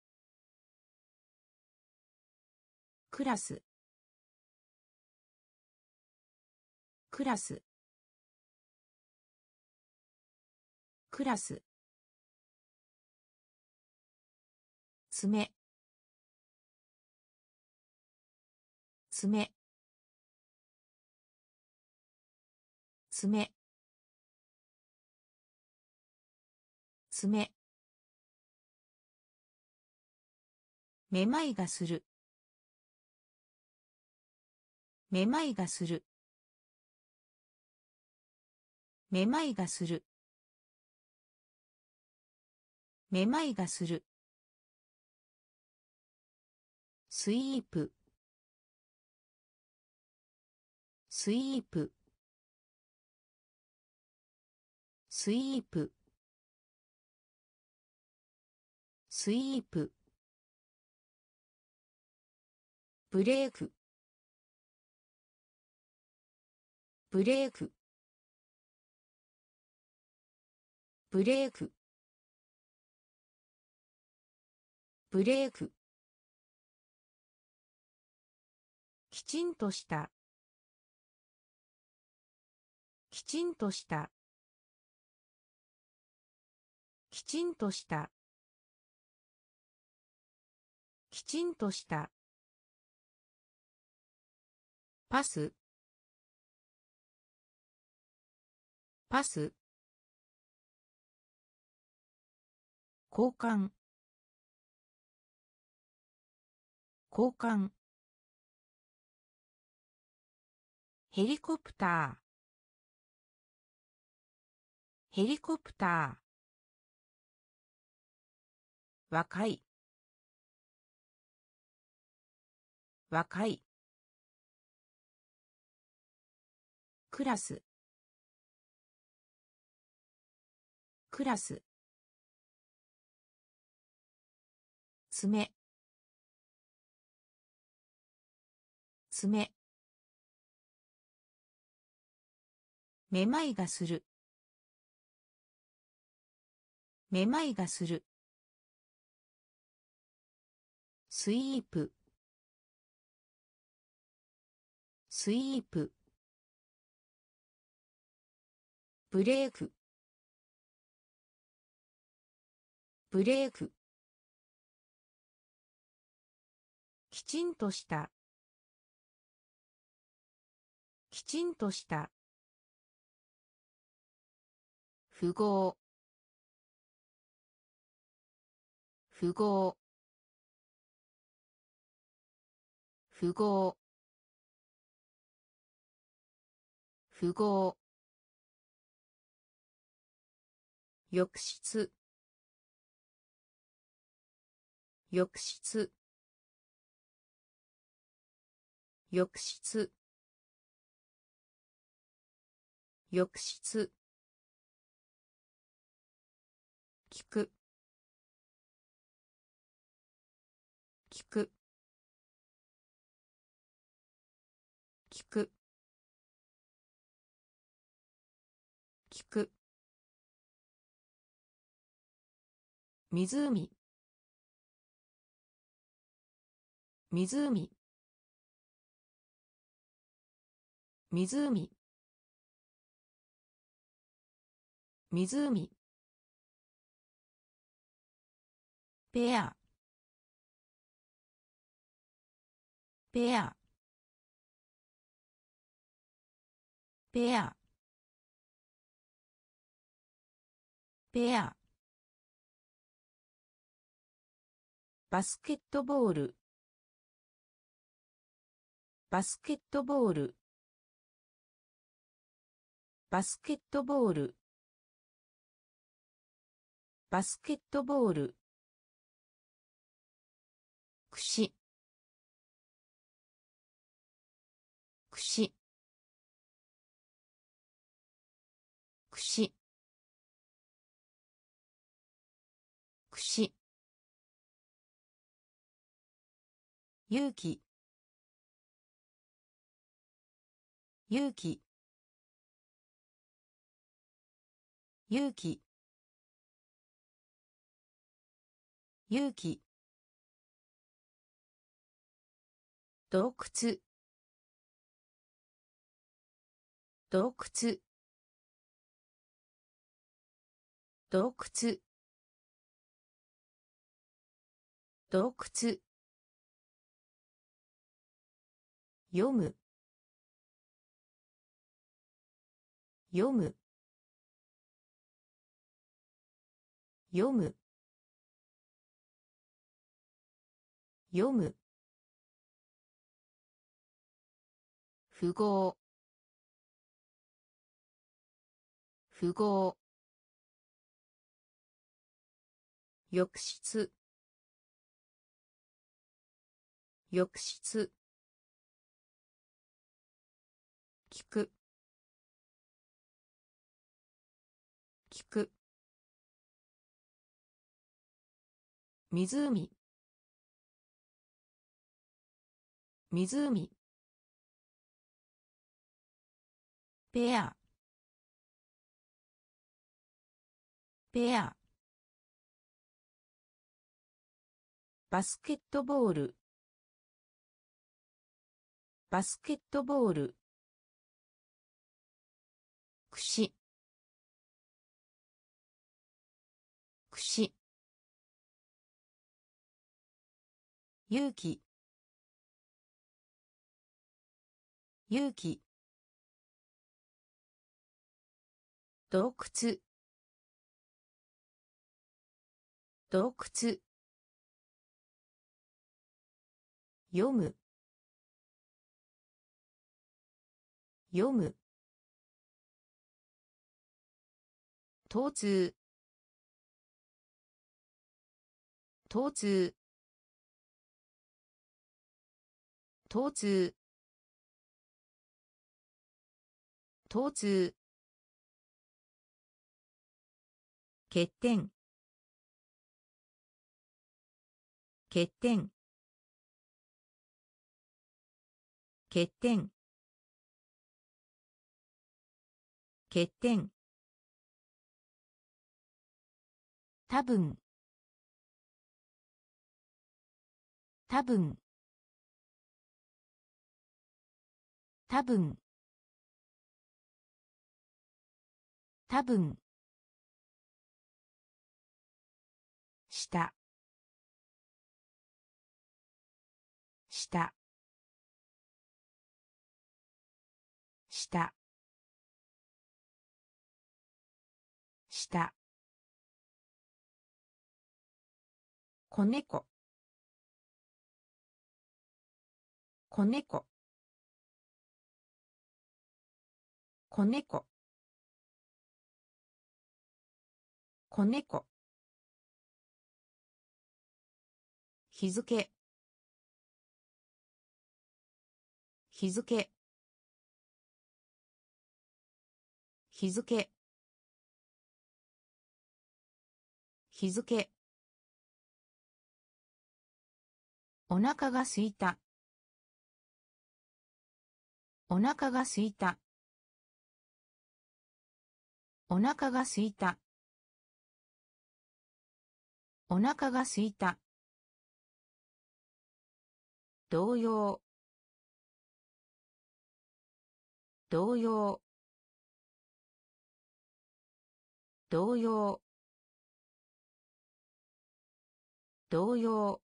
クラスクラスクラス爪爪爪爪めまいがするめまいがするめまいがするめまいがするスイープスイープスイープスイープブレークブレークブレークブレークきちんとしたきちんとしたきちんとしたきちんとしたパスパス交換交換ヘリコプターヘリコプター若い若いクラスクラス爪爪めまいがするめまいがするスイープスイープブレークブレークきちんとしたきちんとした符号符号符号符号浴室浴室浴室浴室聞く聞く聞く聞く湖湖湖湖ペアペアペアペアバスケットボールバスケットボールバスケットボールバスケットボールくしくしくしくし勇気勇気勇気勇気洞窟洞窟洞窟洞窟読む読む読む読む符号符号浴室浴室聞く聞く湖湖ペアペアバスケットボールバスケットボールくしくし勇気勇気洞窟洞窟読む読む疼痛疼痛疼痛疼痛欠点欠点欠点欠点多分多分多分多分下下下下子猫子猫子猫子猫日付日付日付日付お腹が空いたお腹が空いたお腹が空いたお腹が空いた同様同様同様同様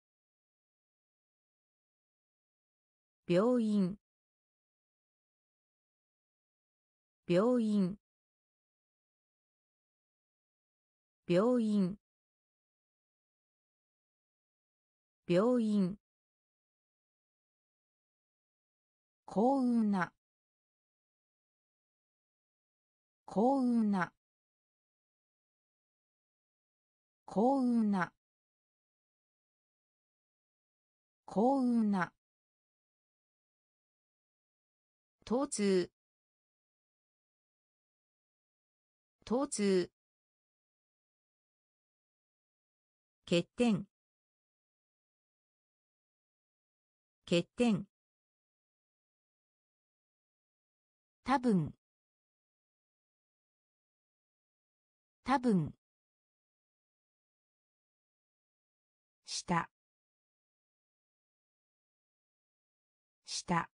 病院病院病院病院幸運な幸運な幸運な幸運な疼痛疼痛欠点欠点多分多分下下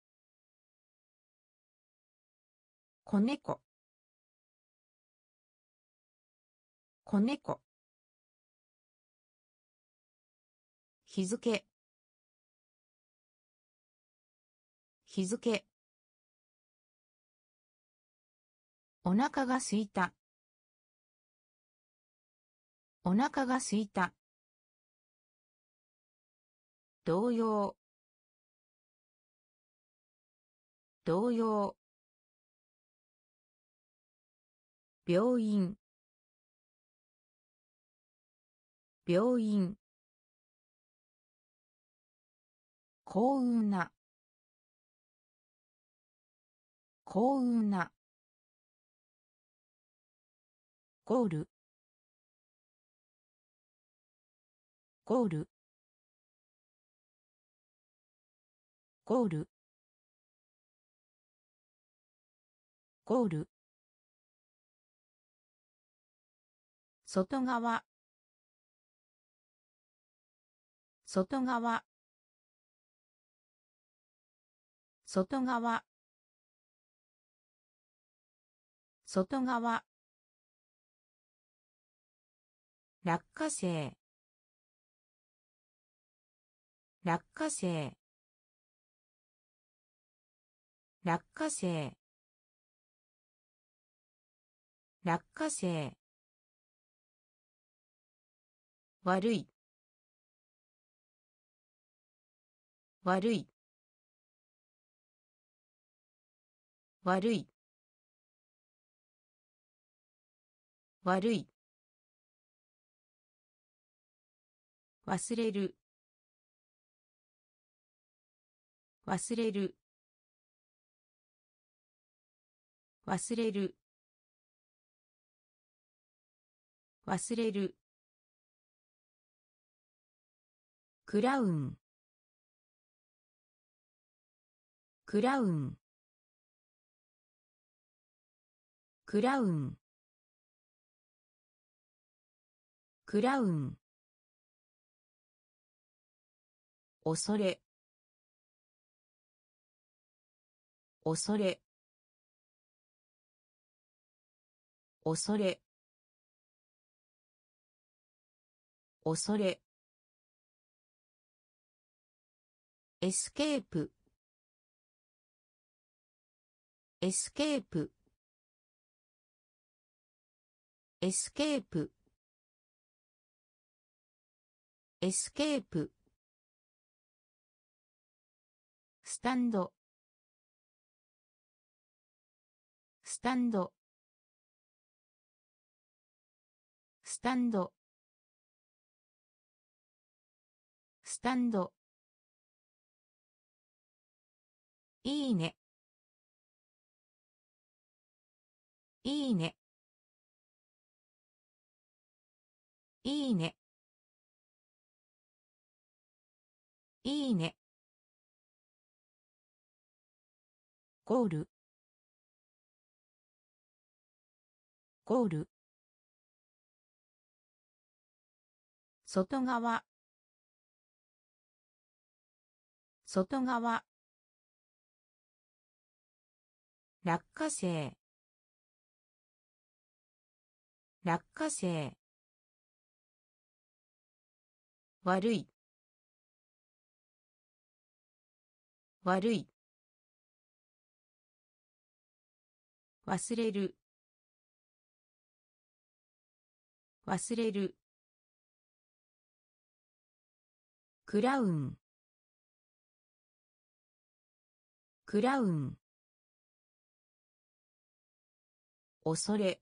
子猫子猫日付日付お腹が空いたお腹が空いた同様同様病院病院幸運な幸運なゴールゴールゴールゴール外側外側外側外側落花生落花生落花生落花生悪い悪い悪い悪い忘れる忘れる忘れる忘れるクラウンクラウンクラウンクラウン恐れ恐れ恐れ恐れエスケープエスケープエスケープエスケープスタンドスタンドスタンドスタンドいいねいいねいいねいいねゴールゴール外側外側落花生落花生、悪い、悪い、忘れる、忘れる、クラウン、クラウン、恐れ、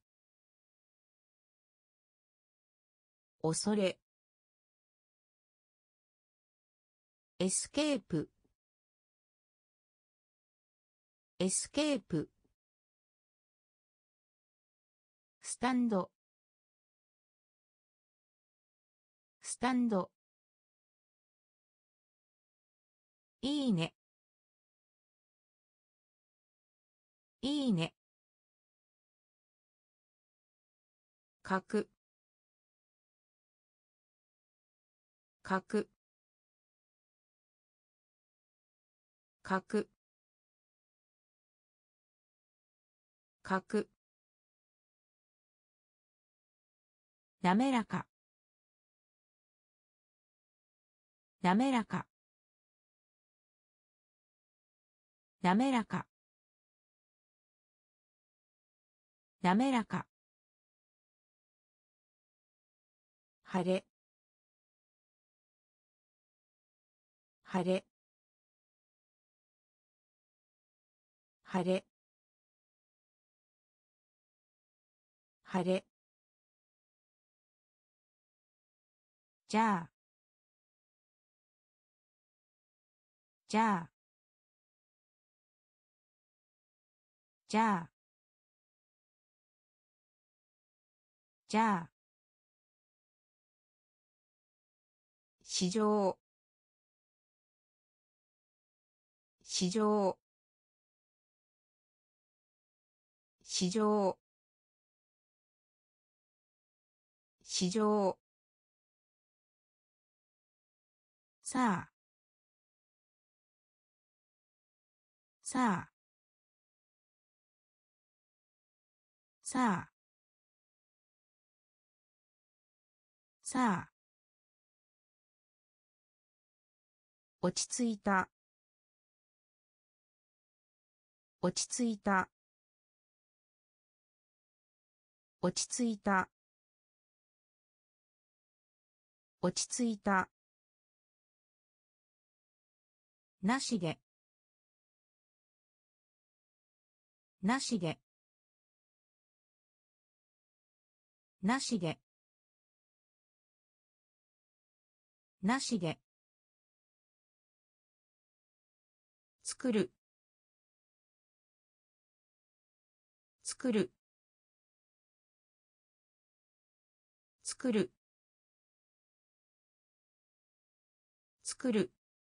恐れ、エスケープ、エスケープ、スタンド、スタンド、いいね、いいね、書く、書く、書く、書く、なめらか、なめらか、なめらか、なめらか、晴れ、晴れ、晴れ、晴れ、じゃあ、じゃあ、じゃあ、じゃあ、市場、市場、市場、市場、さあ、さあ、さあ、さあ、落ち着いた、落ち着いた、落ち着いた、落ち着いた、なしで、なしで、なしで、なしで、作る、作る、作る、作る、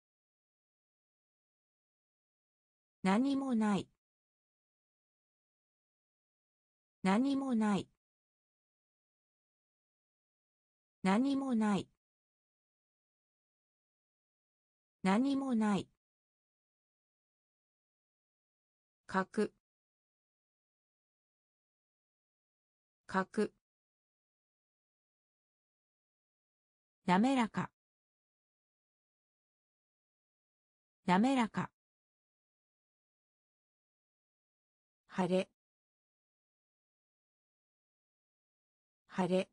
何もない、何もない、何もない、何もない、書く、書く、なめらか、なめらか、晴れ、晴れ、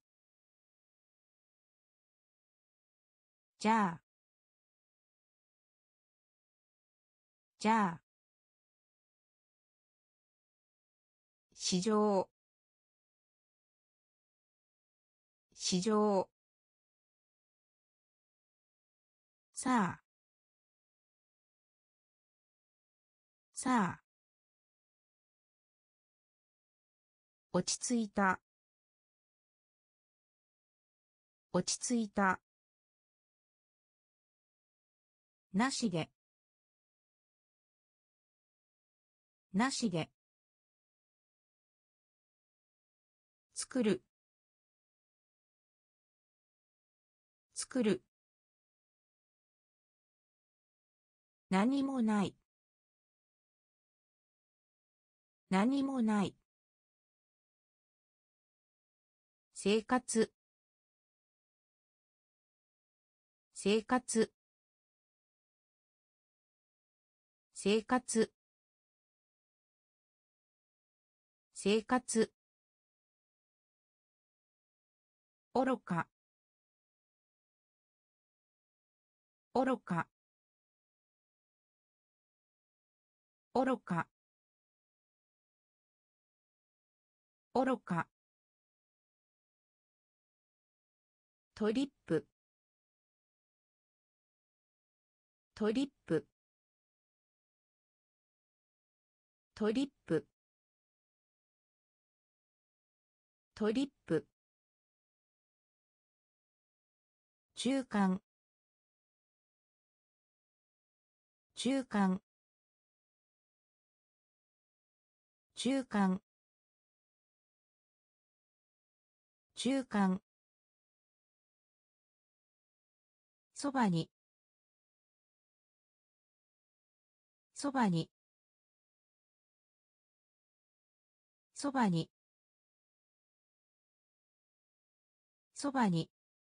じゃあ、じゃあ、市場、市場、さあ、さあ、落ち着いた、落ち着いた、なしで、なしで、作る、作る、何もない、何もない、 生活生活生活生活愚か愚か愚か愚かトリップトリップトリップトリップ中間中間中間中間そばにそばにそばにそばに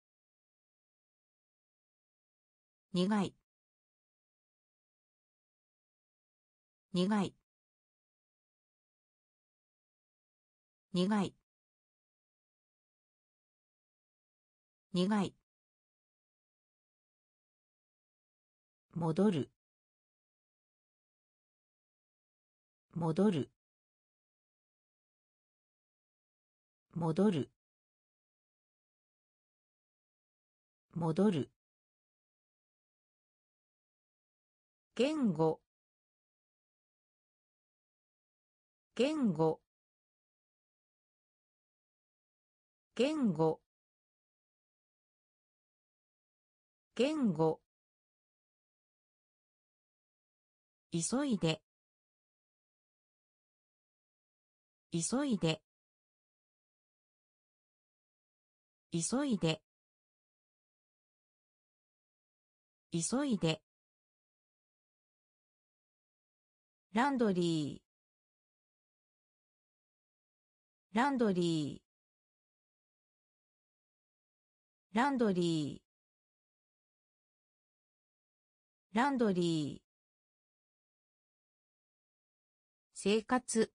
苦い苦い苦い苦い戻る戻る戻る戻る言語言語言語言語急いで急いで急いで急いでランドリーランドリーランドリーランドリー生活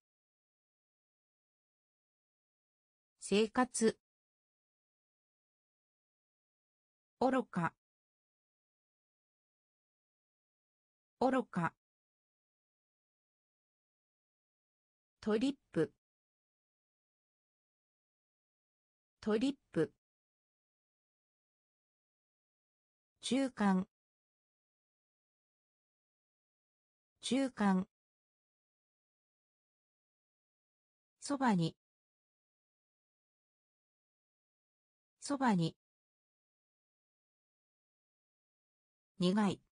生活愚か愚かトリップトリップ中間中間そばにそばに苦い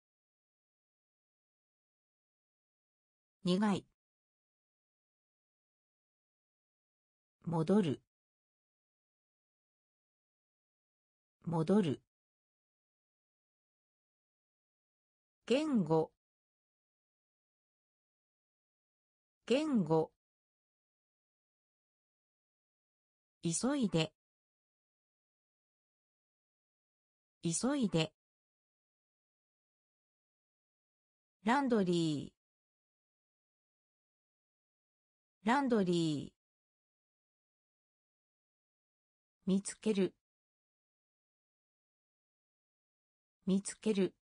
苦い戻る戻る言語言語急いで急いでランドリーランドリー見つける見つける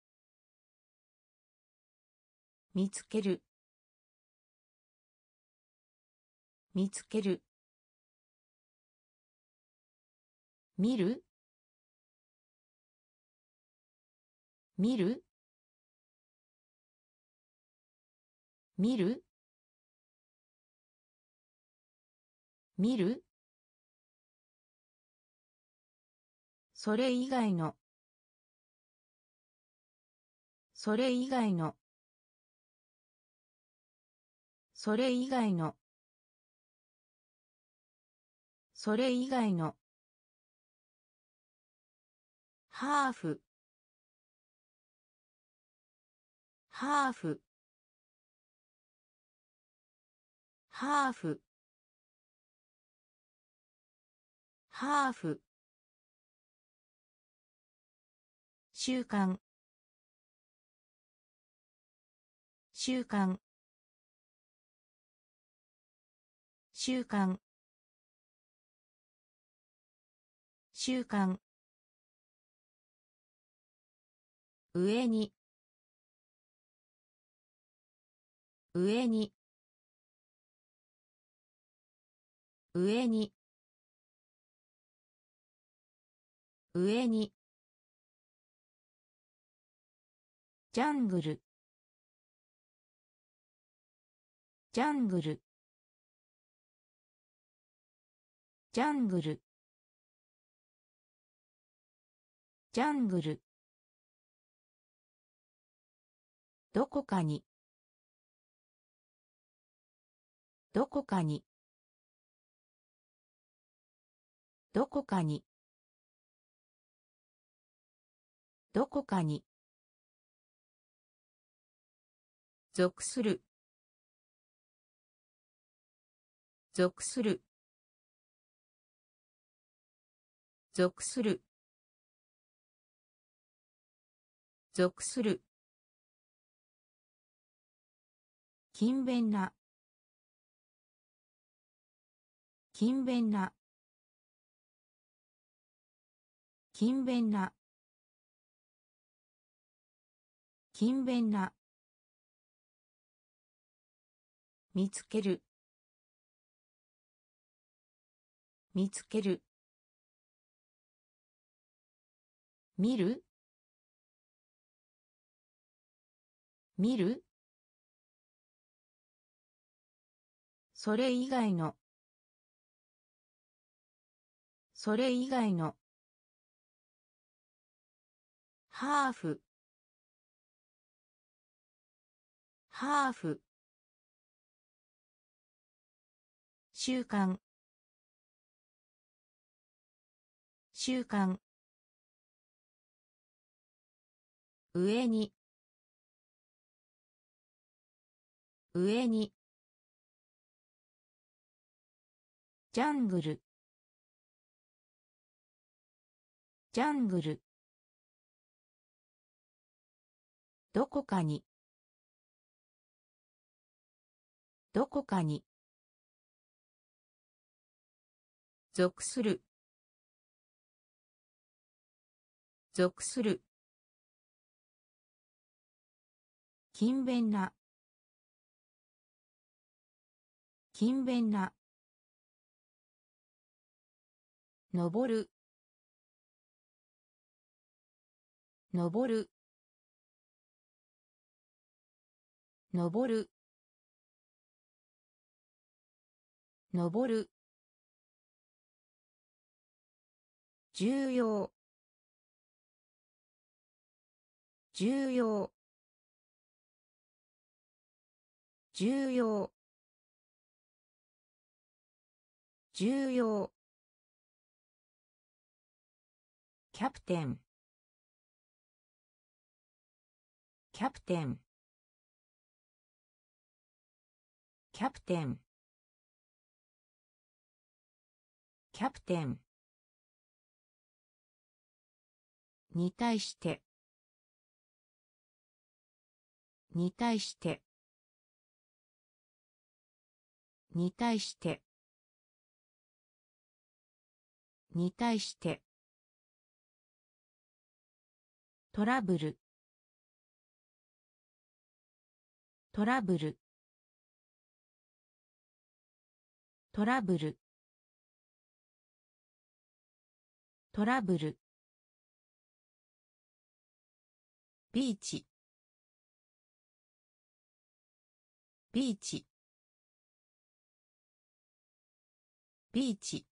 見つける見つける見る見る見る見るそれ以外のそれ以外のそれ以外のそれ以外のハーフハーフハーフハーフ習慣習慣習慣習慣上に上に上に上にジャングルジャングルジャングルジャングルどこかにどこかにどこかにどこかに属する属する属する属する勤勉な勤勉な勤勉な勤勉な見つける見つける見る見るそれ以外のそれ以外のハーフハーフ習慣習慣上に上にジャングルジャングルどこかにどこかに属する属する勤勉な勤勉な登る登る登る登る重要重要重要重要キャプテンキャプテンキャプテンキャプテンに対してに対してに対してに対してトラブルトラブルトラブルトラブルビーチビーチビーチ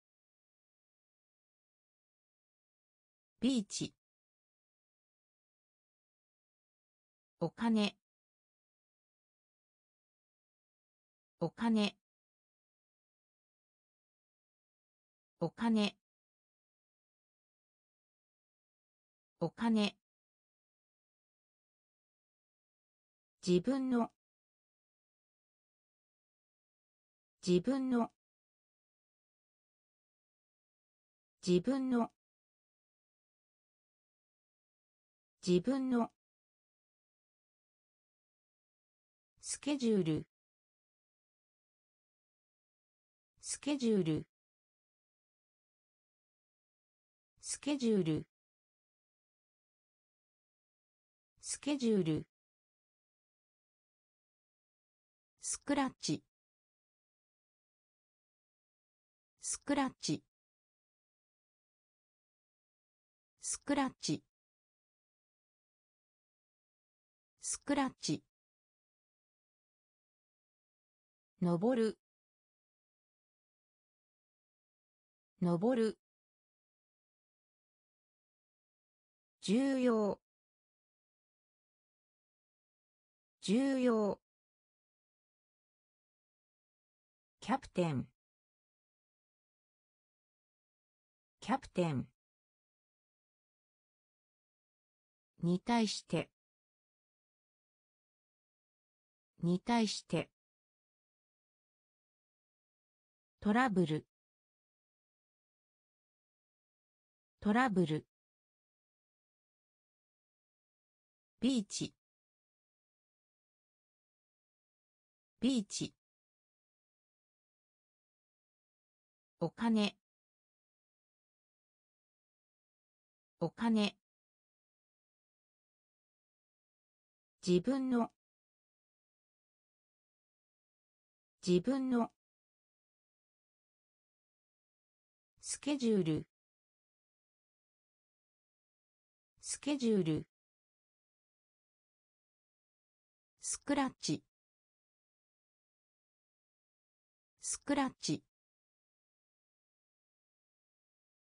ビーチお金お金お金お金自分の自分の自分の自分のスケジュールスケジュールスケジュールスケジュールスクラッチスクラッチスクラッチスクラッチ登る登る重要重要キャプテンキャプテンに対してに対してトラブルトラブルビーチビーチお金お金自分の自分のスケジュールスケジュールスクラッチスクラッチ